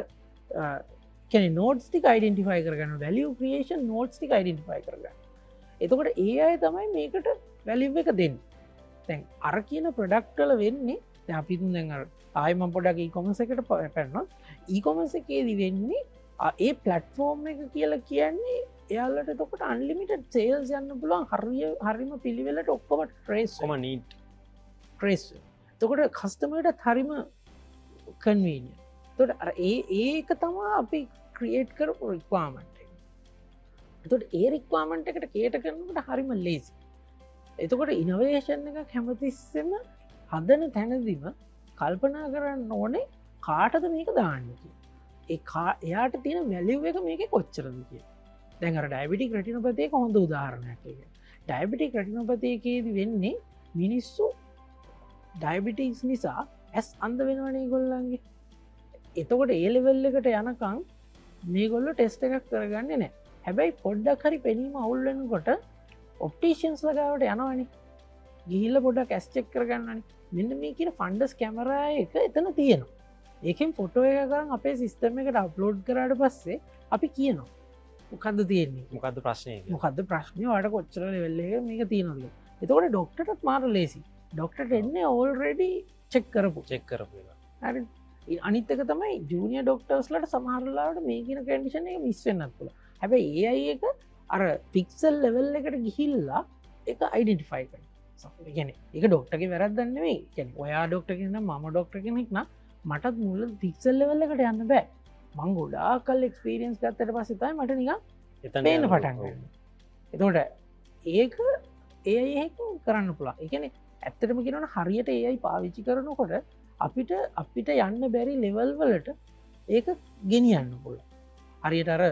S2: නෝටස් ටික යිඩෙන්ටිෆයි කරගන්න වැලිය ක්‍රියේෂන් නෝටස් ටික යිඩෙන්ටිෆයි කරගන්න එතකොට ඒ අය තමයි මේකට වැලිව් එක දෙන්න තැන් අර කියන ප්‍රඩක්ටල වෙන්නේ අපිතු දැඟ ආයම පොඩක් කොමස එකට පැන්නොත් ඒකොමස එකේදි වෙන්නේ ඒ පලට්ෆෝර්ම් එක කියලා කියන්නේ එයාලට තොකට අන්ලිමිට සේල්ස් යන්න පුළුවන් හරිම පිළිවෙලට ඔක්කොම ට්‍රේස්ම නීට් ට්‍රේස් තකොට කස්ටමට හරිම කන්වීනිය තොට ඒක තමා අපි ක්‍රියේට් කරපු රික්වාමට තොට ඒ රික්වාමට එකට කේට කරනකට හරිම ලේසි එතකොට ඉනවේෂන් එක කැමතිස්සම හදන තැනදිම කල්පනා කරන්න ඕනේ කාටද මේක දාන්නකි එයාට තියෙන වැලිව් එක මේක කොච්චරද කිය දැඟර ඩයිබිටි ක්‍රටිනපතය හොඳ උදාහරණයක් එක ඩයිබිටි ක්‍රටිනපතයකේද වෙන්නේ මිනිස්සු ඩයිබිටික්ස් නිසා ඇස් අන්ද වෙනවනේ ගොල්ලන්ගේ එතකොට ඒලෙවෙල් එකට යනකං මේ ගොල්ල ටෙස්ට එකක් කරගන්න නෑ හැබැයි පොඩ්ඩක් හරි පෙනීම අවුල්ලනකොට ඔප්ටේෂන්ස් ලගාවට යනවනි ගිහිල්ල පොඩක් ඇස්චෙක් කරගන්නනි මෙන්න මේ කියන ෆන්ඩස් කැමරා එක එතන තියෙනවා ඒකෙන් ෆොටෝ එක කරන් අපේ සිස්ටම එකට අප්ලෝඩ් කරට පස්සේ අපි කියනවා මොකක්ද තියෙන්නේ
S1: මොකක්ද ප්‍රශ්නය
S2: මොකක්ද ප්‍රශ්නය වට කොච්චර වෙල්ල මේක තියෙනද එතකොට ඩොක්ටටත් මාර ලේසි ඩොක්ටට එන්නේ ඕල්රෙඩි චෙක් කරපු හරි අනිත්තක තමයි ජනිය ඩොක්ටර්ස්ලට සමහරලාට මේ කියන කඩිෂන එක මිස්වෙන්නත් පුළ හැබැයි ඒ අයි එක අර පික්සල් ලෙවල් එකට ගිහිල්ලා එක අයිඩෙන්ටිෆයි කර ගැන එක ඩොක්ටගේ වැරදන්නවේ ගැන ඔයා ඩොක්ට කියන්න ම ඩොක්ට කෙනෙක්න මටත් මුල පික්සල් ලෙවල් එකට යන්න බෑ මං ගොඩා කල් එක්ස්පිරියන්ස් ගත්තට පසිතයි මට නික එතන්න පටන් එතෝට ඒක ඒ කරන්න පුළා එකන ඇත්තටම කියෙනන හරියට ඒයි පාවිච්චි කරනකොට අපිට යන්න බැරි ලෙවල් වලට ඒක ගෙනියන්න පුළ හරියට අර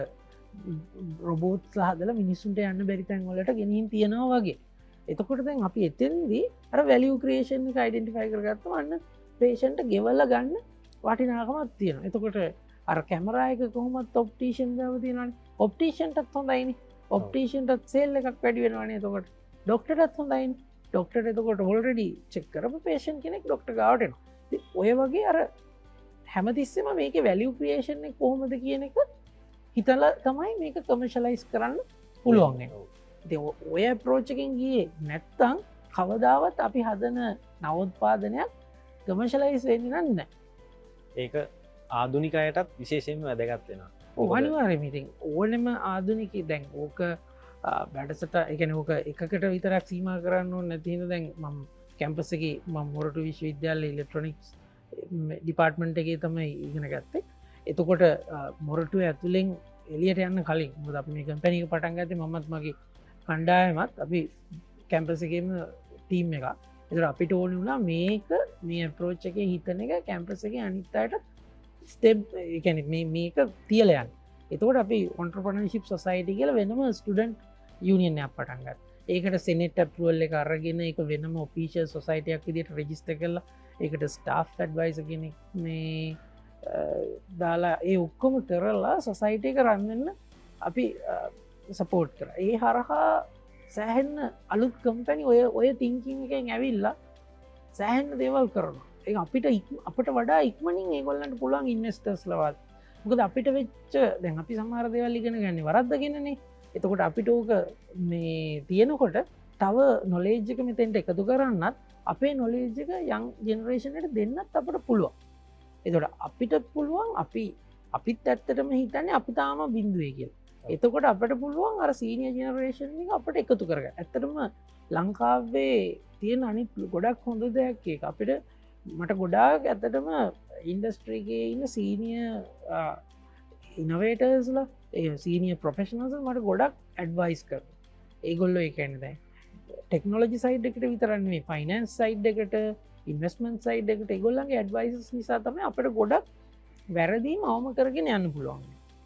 S2: රොබෝත් සහදල මිනිස්සුන්ට යන්න බැරිතැන් වලට ගෙනින් තියෙනවා වගේ එතකොට දැන් අපි එතෙන්දී අර වැලියු ක්‍රේෂන් එක අයිඩෙන්ටිෆයි කරගත්ත වන්න පේෂන්ට ගෙවල්ල ගන්න වටිනාකමත් තියෙන එතකොට අර කැමරායක කොහොමත් ඔප්ටීෂන් ගව තියෙනන ඔප්ටීෂන්ටත් හොඳයිනි ඔප්ටීෂන්ටත් සෙල් එකක් වැඩිවෙනවානේ තකොට ඩොක්ටටත් හොඳයින් ඩොක්ටට එතකොට හොල්රඩි චෙක්කරපු පේෂන් කෙනෙක් ඩොක්ට ගාවටන ඔය වගේ අර හැමතිස්සම මේක වැලියු ක්‍රියේෂන් එක කොහොමද කියන එක හිතල තමයි මේක කමර්ශලයිස් කරන්න පුළුවන් ඔය ප්‍රෝච්චකින් ගිය නැත්තං කවදාවත් අපි හදන නවෝත්පාදනයක් කමර්ශලයිස් වෙන්න නන්න
S1: ඒක ආදුනිකයටත් විශේෂයෙන් වැදගත්වෙන
S2: ඕනිවාරමිතින් ඕනෙම ආදුනික දැන් ඕක බැටසට එකන ඕක එකකට විතරක් සීම කරන්න නැතින දැන් මම් කැම්පසක මම් මොරට විශ්වවිද්‍යාල ඉලෙක්ට්‍රොනික්ස් ඩිපාර්ට්මන්ට් එකේ තමයි ඉගෙන ගත්තේ එතකොට මොරටුව ඇතුළෙන් එලියට යන්න කලින් මුද අප මේ කම්පැනික පටන් ගත මත් මගේ කණ්ඩායමත් අපි කැම්පසකම ටීම් එක එතර අපිට ඕනි වුණා මේක මේ ප්‍රෝච්ච එක හිතන එක කැම්පස එක අනිත්තයට ස්ටෙප් මේක තියලයන් එතකොට අපි ඔන්ට්‍රපනශිප් සොසයිටි කියල වෙනම ස්ටඩන්ට් යුනියනයක් පටන්ගත් ඒකට සෙනෙට් ඇපරුවල් එක අරගෙන එක වෙනම ඔෆිෂල් සොසයිටයක් විදිට රජිස්ට කරලා ඒකට ස්ටාෆ් ඇඩ්වයිස කෙනෙක් මේ දාලා ඒ ඔක්කොම කරලා සොසයිට එක රන්නන්න අපි සපෝට් කර ඒ හරහා සෑහෙන්න අලුත් කම්පැනි ඔය තිංකින් එකෙන් ඇවිල්ලා සෑහෙන්න දේවල් කරනවා ඒ අපට වඩා ඉක්මනින් ඒගොල්ලන්ට පුළුවන් ඉන්වස්ටර්ස් ලවත් මොකද අපිට වෙච්ච දැන් අපි සමහර දේවල් ඉගෙන ගන්නේ වරද්දගෙනනේ එතකොට අපිට ඕක මේ තියෙනකොට තව නොලේජ්ජක මෙතෙන්ට එකතු කරන්නත් අපේ නොලේජ්ජක යං ජෙනරේෂනට දෙන්නත් අපට පුළුවන් එතොට අපිට පුළුවන් අපිත් ඇත්තටම හිතන්නේ අපි තාම බින්දුවේ කියල එතකොට අපට පුළුවන් අර සීනිය ජනරේෂන් එක අපට එකතු කරග ඇත්තටම ලංකාවේ තියෙන අනි ගොඩක් හොඳ දෙයක් එක අපිට මට ගොඩාක් ඇත්තටම ඉන්ඩස්ට්‍රීගේ ඉන්න සීනිය ඉනවේටර්ස්ලා සීනිය ප්‍රොෆෙෂනල්ස් මට ගොඩක් ඇඩ්වයිස් කර ඒගොල්ලෝ එකනද ටෙක්නෝලජි සයිඩ් එකට විතරන්නේ ෆයිනන්ස් සයිඩ් එකට ඉන්වස්මන් සයිඩ් එකට ගොල්ලන්ගේ ඇඩ්වයිස් නිසා තම අපට ගොඩක් වැරදීම අවම කරගෙන යන්න පුළුවන්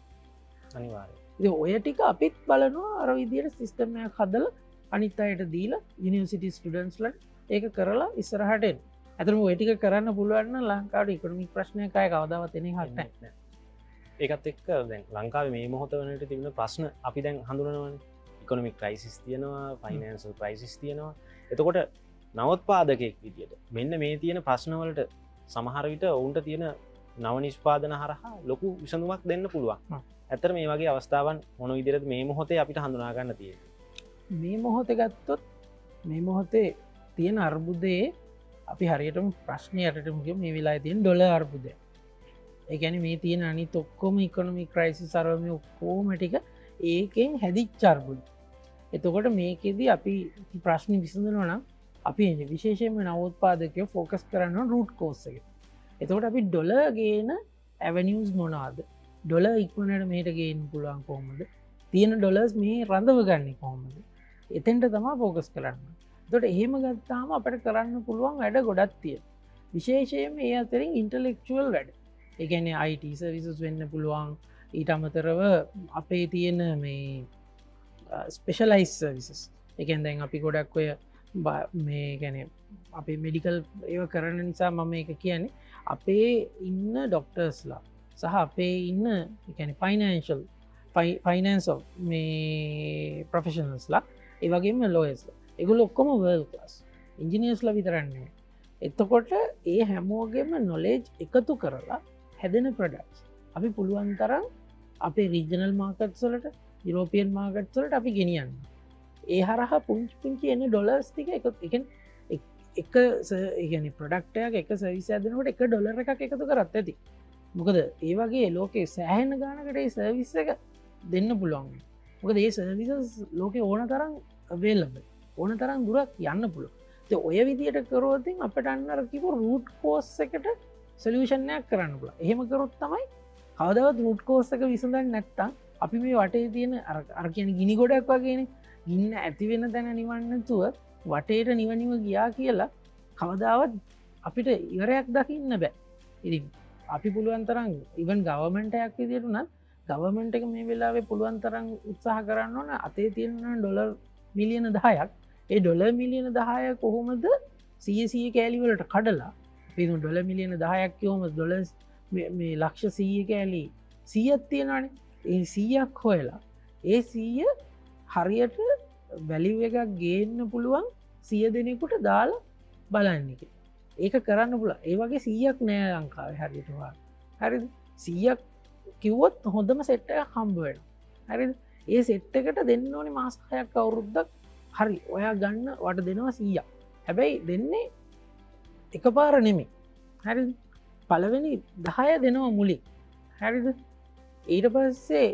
S1: අනිවාර්ය
S2: ඔය ටික අපිත් බලනවා අර විදියට සිස්ටමයක් හදල අනිත් අයට දීලා යුනිවර්සිටි ස්ටඩන්ස්ල ඒක කරලා ඉස්සරහටෙන් ඇතරම ඔයටික කරන්න පුළුවන්න ලංකාවට ඉකොනමික් ප්‍රශ්නයකය කවදාවතන හට
S1: ඒකත් එක්ක දැන් ලංකාව මේ මොහොත වනට තිබුණ ප්‍රශ්න අපි දැන් හඳුනවන ඉකොනමික් ක්‍රයිසිස් තියෙනවා ෆයිනන්සල් ක්‍රයිසිස් තියෙනවා එතකොට නවත් පාදකෙක් විදිට මෙන්න මේ තියෙන ප්‍රශ්නවලට සමහරවිට ඔවුන්ට තියෙන නව නිෂ්පාදන හරහා ලොකු විසඳුමක් දෙන්න පුළුවන් ඇතර මේ වගේ අවස්ථාවන් මොන විදිරත් මේ මොහොතේ අපිට හඳුනාගන්න තිය
S2: මේ මොහොත ගත්තොත් මේ මොහොතේ තියෙන අර්බුදයේ අපි හරියටම ප්‍රශ්නයටටමගේ මේ වෙලා තියෙන ඩොල අර්බුදය ඒගැන මේ තියෙන අනි තොක්කොම ඉකොනොමි ක්‍රයිසි සරම ඔක්කෝමටික ඒකෙන් හැදිච් චර්බුද එතකොට මේකෙද අපි ප්‍රශ්න විසඳනවනම් අපි විශේෂයෙන්ම නවෝත්පාදකය ෆෝකස් කරන්න රුට් කෝස්සක එතකොට අපි ඩොල ගේන ඇවනිියස් මොනාද ඩොල ඉක්වනට මේට ගේන් පුළුවන් කොහොමද තියෙන ඩොලස් මේ රඳව ගන්න කොහොමද එතෙන්ට තමා ෆෝකස් කරන්න තොට එහෙම ගත්තාම අපට කරන්න පුළුවන් වැඩ ගොඩත් තිය විශේෂයෙන් ඒ අතරින් ඉන්ටලෙක්චුවල් වැඩ එකන අයිට සවිසස් වෙන්න පුළුවන් ඊට අමතරව අපේ තියෙන මේ ස්පෙශලයිස් සවිසස් එකන් දැන් අපි ගොඩක් ඔය මේ ගැන අපේ මෙඩිකල් ඒව කරන නිසා මම එක කියන්නේ අපේ ඉන්න ඩොක්ටර්ස්ලා සහ අපේ ඉන්න එකැන ෆයිනන්ශල් ෆයිනන්සල් මේ ප්‍රොෆෙෂනල්ස්ලා ඒවගේම ලෝයස්ල එගුල ඔක්කොම වර්ල් ක්ලස් ඉංජිනියස්ල විතරන්නේ එතකොට ඒ හැමෝගේම නොලේජ් එකතු කරලා හැදෙන ප්‍රඩක්ස් අපි පුළුවන් තරම් අපේ රීජනල් මාකට්සලට යුරෝපියන් මාකට්සලට අපි ගෙනියන්න ඒ හරහා පුංචි එන ඩොලර්ස් ටික එක ඒගැනි ප්‍රඩක්ටයක් එක සවිස ඇදනට එක ඩොලර එකක් එකතු කරත් ඇති මොකද ඒවගේ ලෝකේ සෑහෙන ගානකට ඒ සර්විස් එක දෙන්න පුළුවන් මොකද ඒ සර්විසස් ලෝකෙ ඕන තරම් වේල්ලබ ඕන තරම් දුරක් යන්න පුළුව ඔය විදියට කරෝතින් අපට අන්නරකිපු රූට් කෝස් එකට සොලියෂණයක් කරන්න පුල එහෙම කරොත් තමයි කවදවත් රුට් කෝස්සක විසඳන්න නැත්තම් අපි මේ වටේ තියෙන අර කියන ගිනි ගොඩක් වගේන ගින්න ඇති වෙන තැන නිවන්නතුව වටේට නිවනිව ගියා කියලා කවදාවත් අපිට ඉවරයක් දකින්න බෑ ඉරි අපි පුළුවන් තරම් ඉවන් ගවමෙන්ටයක් විදිරුණත් ගවමෙන්ට එක මේ වෙලාවේ පුළුවන් තරම් උත්සාහ කරන්න ඕන අතේ තියෙන ඩොලර් මිලියන 10ක් ඒ ඩොලර් මිලියන 10 කොහොමද සිය කෑලිවලට කඩලා පිදු ඩොල මිලියන 10ක් කියෝම ඩොලස් මේ ලක්ෂ 100 කෑලි 100ක් තියෙනනේ ඒ 100ක් හොයලා ඒ 100 හරියට වැලිව් එකක් ගේන්න පුළුවන් 100 දෙනෙකුට දාලා බලන්න එක ඒක කරන්න පුළුවන් ඒ වගේ 100ක් නෑ ලංකාවේ හරියට හරිද 100ක් කිව්වොත් හොඳම සෙට් එකක් හම්බ වෙනවා හරිද ඒ සෙට් එකට දෙන්න ඕනේ මාස 6ක් අවුරුද්දක් හරි ඔයා ගන්න වට දෙනවා 100ක් හැබැයි දෙන්නේ එක පාර නෙමේ හරි පලවෙනි 10 දෙනවා මුලින් හැරිද ඊට පස්සේ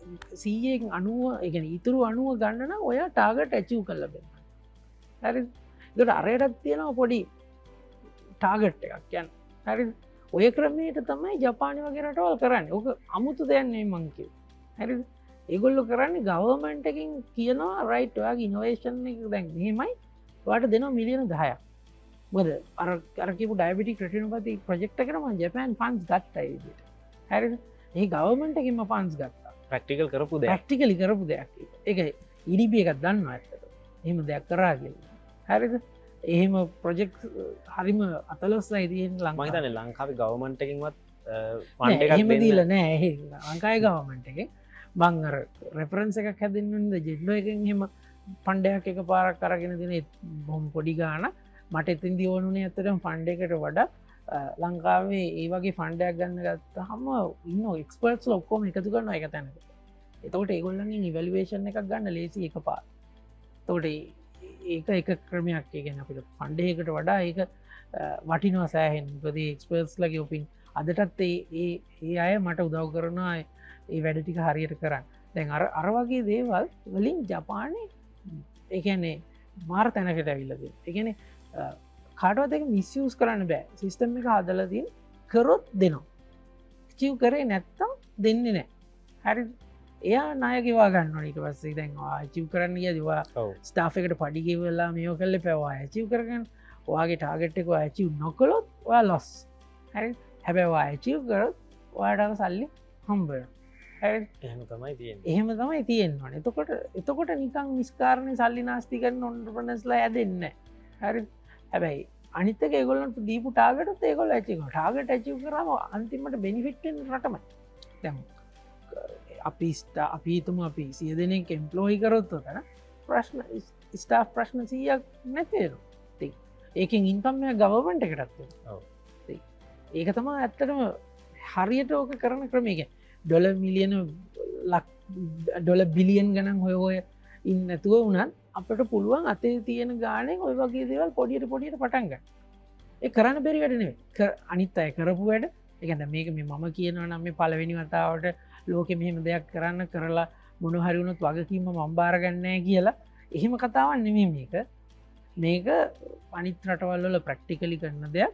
S2: 100 එක ඉතුරු 90 ගන්නන ඔය ටාගට් ඇචිව් කරලා බෙන්න හරි ඒකට අරයටත් තියෙනවා පොඩි ටාගට් එකක් යන්න හරි ඔය ක්‍රමයට තමයි ජපානය වගේ රටවල් කරන්න ඕක අමුතු දෙයන්නේ මං කිව් හරි ඒගොල්ලෝ කරන්නේ ගවර්න්මන්ට් එකකින් කියනවා රයිට් ඔයාගේ ඉනෝවේෂන් එක දැන් මෙහෙමයි ඔයාට දෙනවා මිලියන 10ක් මොකද අරකිපු ඩයබටික් රෙටිනෝපති ප්‍රොජෙක්ට් එකකට මම ජපාන් ෆන්ඩ්ස් ගත්තා ඒ විදිහට හරිද ඒ ගවර්න්මන්ට් එකකින්ම ෆන්ඩ්ස් ගත්තා
S1: ප්‍රැක්ටිකල් කරපු දෙයක්
S2: ප්‍රැක්ටිකලි කරපු දෙයක් ඒක EDB එකක් දන්නවා ඇත්තට එහෙම දෙයක් කරා කියලා හරිද එහෙම ප්‍රොජෙක්ට් හරිම අතලොස්සයි තියෙන ලංකාවේ
S1: මම හිතන්නේ ලංකාවේ ගවර්න්මන්ට් එකකින්වත්
S2: ෆන්ඩ් එකක් එහෙම දීලා නෑ ලංකාවේ ගවර්න්මන්ට් එකේ මං අර රෙෆරන්ස් එකක් හැදෙන්න ඕනද ජෙන්ඩෝ එකෙන් එහෙම ෆන්ඩයක් එක පාරක් අරගෙන දෙන බොම් පොඩි ගාන මට එතින්දි ඕනුනේ ඇත්තටම ෆන්ඩ් එකට වඩා ලංකාවේ ඒ වගේ ෆන්ඩයක් ගන්න ගත්තාම ඉන්න එක්ස්පර්ට්ස්ලා ඔක්කොම එකතු කරනවා එක තැනක. එතකොට ඒගොල්ලන්ගෙන් ඉවැලුවේෂන් එකක් ගන්න ලේසි එකපාර. එතකොට ඒක එක ක්‍රමයක් ඒ කියන්නේ අපිට ෆන්ඩ් එකකට වඩා ඒක වටිනවා සෑහෙන. මොකද එක්ස්පර්ට්ස්ලාගේ ඔපින් අදටත් ඒ අය මට උදව් කරනවා ඒ වැඩ ටික හරියට කරන්න. දැන් අර වගේ දේවල් වලින් ජපානයේ ඒ කියන්නේ මාර තැනකට ඇවිල්ලා තියෙනවා. ඒ කියන්නේ කාටවත් එක මිස්යූස් කරන්න බෑ. සිස්ටම් එක හදලා තියෙන කරොත් දෙනවා. චීව් කරේ නැත්තම් දෙන්නේ නැහැ. හරිද? එයා නායකවා ගන්න ඊට පස්සේ දැන් චිව් කරන්න දවා ස්ටාෆ් එකට පඩිගවෙලා මේෝ කල්ල පැවා ඇචිව් කරගන්න ඔයාගේ ටාගට් එක ඇචිව් නොකළොත් ඔයා ලොස් හරි හැබැවා ඇචිව් කරත් ඔයාටක සල්ලි හම්බර එහෙම තමයි තියෙන්වන එතකොට නිකං නිස්කාරණය සල්ලි නාස්ති කරන්න ඔන්ටපනස්ලා ඇදන්න හරි හැබැයි අනිතක ගොලට දීපු ටාගට ඒකොල ඇචි ටාගට ඇචිව කරම අන්තිමට බෙනිෆිට්ෙන් රටම දැම් අපිතුම අපි සිය දෙනෙක් එම්පලෝහි කරොත්තු තන ප්‍රශ්න ස්ටාෆ් ප්‍රශ්න සීයක් නැතේරු ඒකින් ඉන්කම්ය ගවමන්ට එකටත්ව ඒක තමා ඇත්තටම හරියට ඕක කරන ක්‍රමේක ඩොල මිලියන ඩොල බිලියන් ගණන් හොය හොය ඉන්න ඇතුව වනත් අපට පුළුවන් අතේ තියෙන ගානෙන් ඔය වගේ දේවල් පොඩියට පොඩියට පටන්ග ඒ කරන්න බැරි වැඩනේ අනිත් අය කරපු වැඩ එකද මේක මේ මම කියනවා නම් මේ පළවෙනි වතාවට ලෝකෙ මෙහෙම දෙයක් කරන්න කරලා මොන හරි වුණොත් වගකීම මම්බාරගන්නෑ කියලා එහෙම කතාවක් නෙමෙයි මේක අනිත් රටවල් වල ප්‍රැක්ටිකලි කරන දෙයක්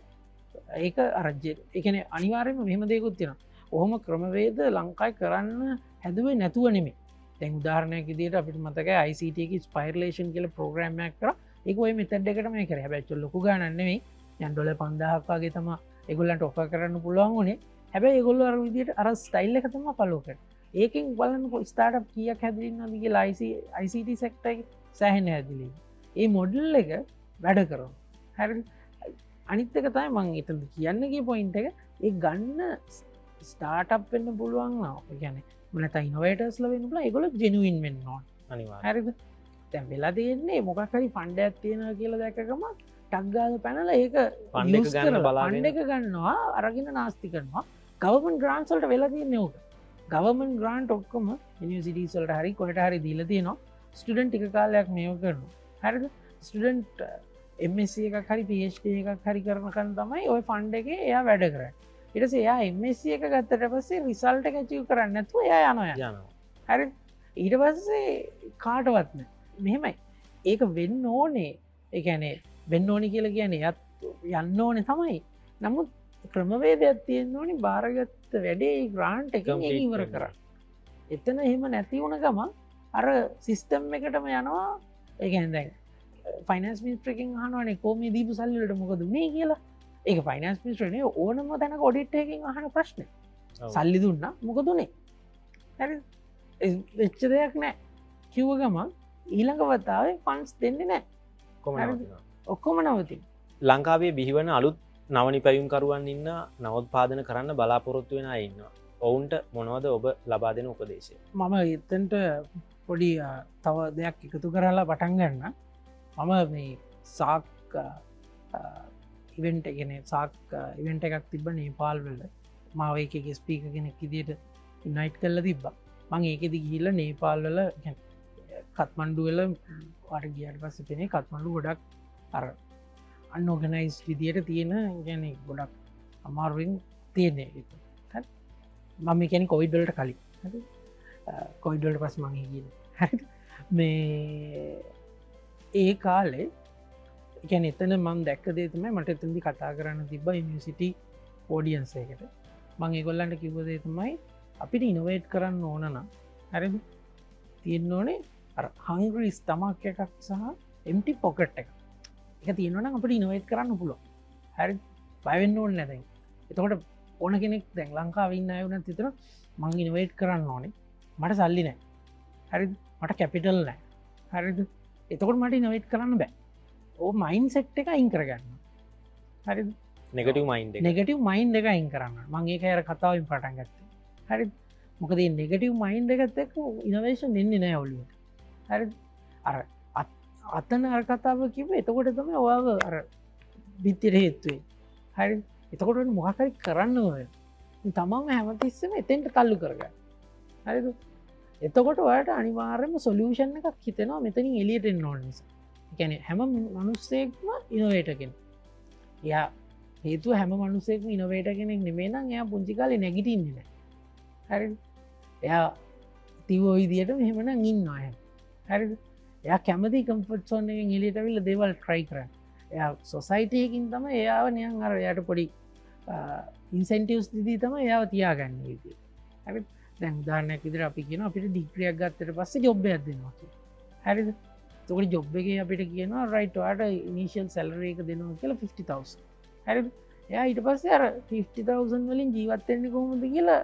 S2: ඒක අරජ්‍ය එකන අනිවාර්යයෙන්ම මෙහෙම දෙයක්ත් තියෙනවා ඔහොම ක්‍රමවේද ලංකායි කරන්න හැදුවේ නැතුව නෙමෙයි දැන් උදාහරණයක් විදිහට අපිට මතකයි ICT එකේ ස්පයිරලේෂන් කියලා ප්‍රෝග්‍රෑම් එකක් කරා ඒක ඔය මෙතඩ් එකටම කරේ හැබැයි ලොකු ගාණක් නෙමෙයි යන් ඩොලර් 5000ක් වගේ තමයි ඒගොල්ලන්ට ඔෆර් කරන්න පුළුවන් උනේ හැබැයි ඒගොල්ලෝ අර විදිහට අර ස්ටයිල් එක තමයි ෆලෝ කරන්නේ ඒකෙන් බලන්න ස්ටාර්ට්අප් කීයක් හැදෙන්නවද කියලා ICT සෙක්ටර් එකේ සෑහෙන හැදිලි ඒ මොඩල් එක වැඩ කරනවා හරිද අනිත් එක තමයි මම එතන කියන්න ගිය පොයින්ට් එක ඒ ගන්න ස්ටාර්ට්අප් වෙන්න පුළුවන් නා කියන්නේ මොනත ඉනෝවේටර්ස්ලා වෙන්න පුළුවන් ඒගොල්ලෝ ජෙනුයින් වෙන්න ඕන අනිවාර්යයෙන් හරිද දැන් වෙලා තියෙන්නේ මොකක් හරි ෆන්ඩ් එකක් තියෙනවා කියලා දැක්කම ටක් ගාලා පැනලා ඒක ෆන්ඩ් එක ගන්න බලාගෙන ෆන්ඩ් එක ගන්නවා අරගෙන නාස්ති කරනවා ගවර්න්මන්ට් ග්‍රාන්ට්ස් වලට වෙලා තියෙන්නේ ඕක ගවර්න්මන්ට් ග්‍රාන්ට් ඔක්කොම යුනිවර්සිටිස් වලට හරි කොහෙට හරි දීලා තියෙනවා ස්ටුඩන්ට් ටික කාලයක් මේව කරනවා හරිද ස්ටුඩන්ට් MSc එකක් හරි PhD එකක් හරි කරනකන් තමයි ඔය ෆන්ඩ් එකේ එයා වැඩ කරන්නේ ඊට පස්සේ එයා MSc එක ගත්තට පස්සේ රිසල්ට් එක අචීව් කරන්නේ නැතුව එයා යනවා හරි ඊට පස්සේ කාටවත් නෑ මෙහෙමයි ඒක වෙන්න ඕනේ ඒ කියන්නේ වෙන්න ඕනේ කියලා කියන්නේ එයාත් යන්න ඕනේ තමයි නමුත් ක්‍රමවේදයක් තියෙන්න ඕනේ බාරගත්ත වැඩේ ග්‍රාන්ට් එකෙන් ඉවර කරන්න එතන එහෙම නැති වුණ ගමන් අර සිස්ටම් එකටම යනවා ඒ කියන්නේ දැන් ෆයිනන්ස් මිනිස්ටර් එකෙන් අහනවානේ කොහොමද දීපු සල්ලි වලට මොකද උනේ කියලා ඒක ෆයිනන්ස් මිනිස්ටර් නේ ඕනම තැනක ඔඩිට් එකකින් අහන ප්‍රශ්නේ සල්ලි දුන්නා මොකද උනේ හරිද වෙච්ච දෙයක් නෑ කිව්ව ගමන් ඊළඟ වතාවේ ෆන්ඩ්ස් දෙන්නේ නෑ ඔක්කොම නවතින
S1: ලංකාවේ බිහිවන අලුත් නවනිපැයුම්කරුවන් ඉන්න නවෝත්පාදන කරන්න බලාපොරොත්තු වෙන අය ඉන්නවා ඔවුන්ට මොනවද ඔබ ලබා දෙන උපදේශය
S2: මම එතන්ට පොඩි තව දෙයක් එකතු කරලා පටන් ගන්න මම මේ සාක් ඉවෙන්ට ගෙන සාක් ඉවෙන්ට එකක් තිබ නේපාල් වෙල මාව එකගේ ස්පීක කෙනෙක් ඉදිට ඉනයිට් කල්ල තිබ්බ මං ඒකෙදි ගිහිල්ල නේපාල් වල කත්මණ්ඩු වෙල වට ගියට පස්ස පෙනේ කත්මණ්ඩු ගොඩක් අර අන්නෝගනයිස් විදියට තියෙන ගැන ගොඩක් අමාරුවෙන් තියන්නේ මම කැන කොයිඩ්ඩලට කලින් කොයිඩ්ඩලට පස් මගේ කියන මේ ඒ කාලේ එකැන එතන මං දැක්ක දේතමයි මට එතදි කතා කරන්න තිබ නිසිටි ෝඩියන්සේකට මං ඒගොල්ලන්ට කිවදේ තමයි අපිට ඉනවේට් කරන්න ඕනනම් හැරි තියෙන්න්න ඕනේ හංග්‍රීස් තමාක් එකක් සහ එම්ටි පොකට් එක එක තියෙනවන අපට ඉනවේට් කරන්න පුලො හැරි බයවෙන්න ඕන නැදැන් එතකොට ඕන කෙනෙක් දැන් ලංකාව ඉන්න අයවන තිතර මං ඉනවේට් කරන්න ඕනේ මට සල්ලි නෑ හරි මට කැපිටල් නෑ හරිද එතකොට මට ඉනවේට් කරන්න බෑ ඕ මයින් සෙට් එක අයින් කරගන්න හරි
S1: නෙගටව මයින්්
S2: නෙගටව මයින්් එක අයින් කරන්න මංගේ කෑර කතාවින් පටන් ගත්ත හරි මොකද නෙගටව මයින්් එකත් එක් ඉනවේශන් එන්නේ නෑ ඔලුවට හරි අර අත්තන අර කතාව කිව එතකොට තම ඔයාව අර බිත්තිර හේත්තුවේ හරි එතකොට මොහකරි කරන්න ඔය තමම හැමතිස්සම එතෙන්ට කල්ලු කරගන්න හරි එතකොට ඔයට අනිවාර්යම සොලියෂන් එකක් හිතෙනවා මෙතනින් එලියටෙන් ඕන නිසා ගැන හැම මනුස්සෙක්ම ඉනවේටකෙන යා හේතු හැම මනුසෙක් ඉනවේට කෙනෙක් නෙමේ නම් එයා පුංචිකාල නැගිටින්නේ හරි එයා තිවෝ විදියට මෙහෙමන ඉන්න අය හරි එයා කැමති කම්ෆට් සෝන් එකෙන් එලියට විල්ල දේවල් ට්‍රයි කරන්න එයා සොසයිටයකින් තම එයාව නියන් අර යට පොඩි ඉන්සෙන්ටිවස් දිදී තම එයාව තියාගන්න විදි හරි දැන් උදාහරණයක් විදිහට අපි කියන අපිට ඩිග්‍රියක් ගත්තට පස්සේ ජොබ් එකක් දෙනවා කියලා. හරිද? එතකොට ජොබ් එකේ අපිට කියනවා රයිට් ඔයාලට ඉනිෂියල් සැලරි එක දෙනවා කියලා 50000. හරිද? එයා ඊට පස්සේ අර 50000 වලින් ජීවත් වෙන්නේ කොහොමද කියලා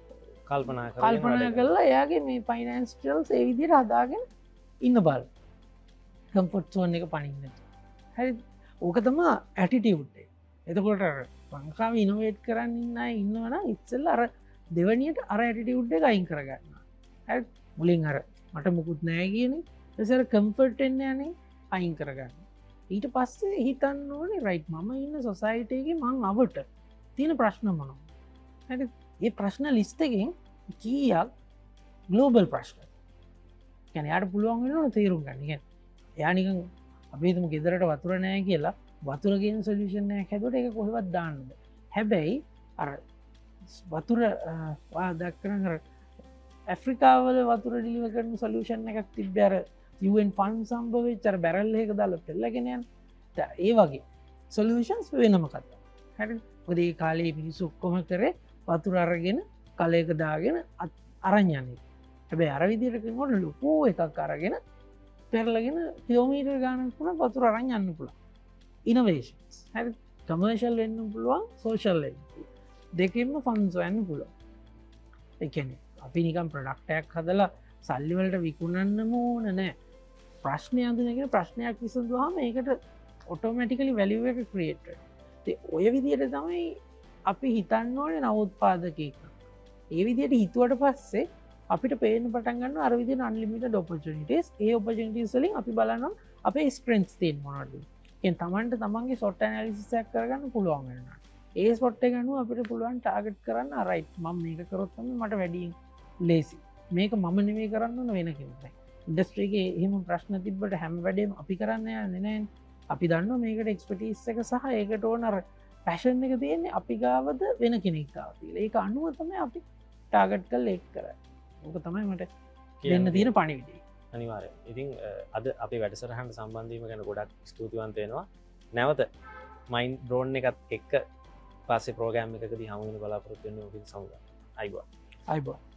S2: කල්පනා කරලා එයාගේ මේ ෆයිනෑන්ෂියල්ස් ඒ විදිහට හදාගෙන ඉන්න බල. කම්ෆර්ට් සෝන් එක පනින්න. හරිද? ඕක තමයි ඇටිටියුඩ් එක. එතකොට ලංකාව ඉනොවේට් කරන්න ඉන්න අය ඉන්නවනම් ඉස්සෙල්ලා අර දෙවනියට අර ඇටිටියුඩ් එක අයින් කරගන්න. හරි? මුලින් අර මට මුකුත් නැහැ කියන්නේ ඊට කම්ෆර්ට් එන්න යන්නේ අයින් කරගන්න. ඊට පස්සේ හිතන්න ඕනේ රයිට් මම ඉන්න සොසයිටි එකේ මං අවට තියෙන ප්‍රශ්න මොනවද? හරිද? මේ ප්‍රශ්න ලිස්ට් එකෙන් කීයක් ග්ලෝබල් ප්‍රශ්න. කියන්නේ යාට පුළුවන් වෙනවා තේරුම් ගන්න. කියන්නේ එයා නිකන් අපි හිතමු ගෙදරට වතුර නැහැ කියලා වතුර කියන සොලියුෂන් එකක් හැදුවට ඒක කොහෙවත් දාන්න බෑ. හැබැයි අර වතුර දක්කන ඇෆ්‍රිකාවල වතුර ඩිලිවර් කරන සොලියුෂන් එකක් තිබ්බේ අර UN ෆන්ඩ් සම්භවෙච්ච අර බැරල් එකක දාලා පෙරලගෙන යන. ඒ වගේ සොලියුෂන්ස් වෙනම කතා. හරිද? මොකද ඒ කාලේ මිනිස්සු ඔක්කොම කරේ වතුර අරගෙන කලයක දාගෙන අරන් යන්නේ. හැබැයි අර විදිහට කෙනෙකුට ලොකු එකක් අරගෙන පෙරලගෙන කිලෝමීටර් ගානක් වුණා වතුර අරන් යන්න පුළුවන්. ඉනෝවේෂන්ස්. හරිද? කමර්ෂල් වෙන්න පුළුවන්, සෝෂල් වෙන්න පුළුවන්. දෙකෙන්ම ෆන්ඩ්ස් වෙන්න පුළුවන්. ඒ කියන්නේ අපි නිකන් ප්‍රොඩක්ට් එකක් හදලා සල්ලි වලට විකුණන්නම ඕන නෑ. ප්‍රශ්නය අඳුනගෙන ප්‍රශ්නයක් විසඳුවාම ඒකට ඔටෝමැටිකලි වැලියු එක ක්‍රියේට් වෙනවා. ඉතින් ඔය විදිහට තමයි අපි හිතන්න ඕනේ නවෝත්පාදකයෙක්. ඒ විදිහට හිතුවට පස්සේ අපිට පේන්න පටන් ගන්නවා අර විදිහට අන්ලිමිටඩ් ඔපචුනිටිස්. ඒ ඔපචුනිටිස් වලින් අපි බලනවා අපේ ස්ට්‍රෙන්ග්ස් තියෙන මොනවද? කියන්නේ තමන්ට තමන්ගේ SWOT ඇනාලිසිස් එකක් කරගන්න පුළුවන් වෙනවා. ඒ SWOT එක අනුව අපිට පුළුවන් ටාගට් කරන්න රයිට් මම මේක කරොත් තමයි මට වැඩියෙන් ලේසි. මේක මම නෙමෙයි කරන්න ඕන වෙන කෙනෙක් නෑ. ඉන්ඩස්ට්‍රි එකේ එහෙම ප්‍රශ්න තිබ්බට හැම වැඩේම අපි කරන්න යන්නේ නෑනේ. අපි දන්නවා මේකට එක්ස්පර්ටීස් එක සහ ඒකට ඕන අර පැෂන් එක තියෙන්නේ අපි ගාවද වෙන කෙනෙක් ගාවද කියලා. ඒක අනුව තමයි අපි ටාගට් කරලා ඒක කරන්නේ. ඕක තමයි මට දෙන්න තියෙන පණිවිඩය.
S1: අනිවාර්යයෙන්. ඉතින් අද අපේ වැඩසටහනට සම්බන්ධ වීම ගැන ගොඩක් ස්තුතිවන්ත වෙනවා. නැවත මයින්ඩ් ඩ්‍රෝන් එකත් එක්ක පස්සේ ප්‍රෝග්‍රෑම් එකකදී හමු වෙන බලාපොරොත්තු වෙනවා. ඔබින් සමුගන්න. අයිබෝන්.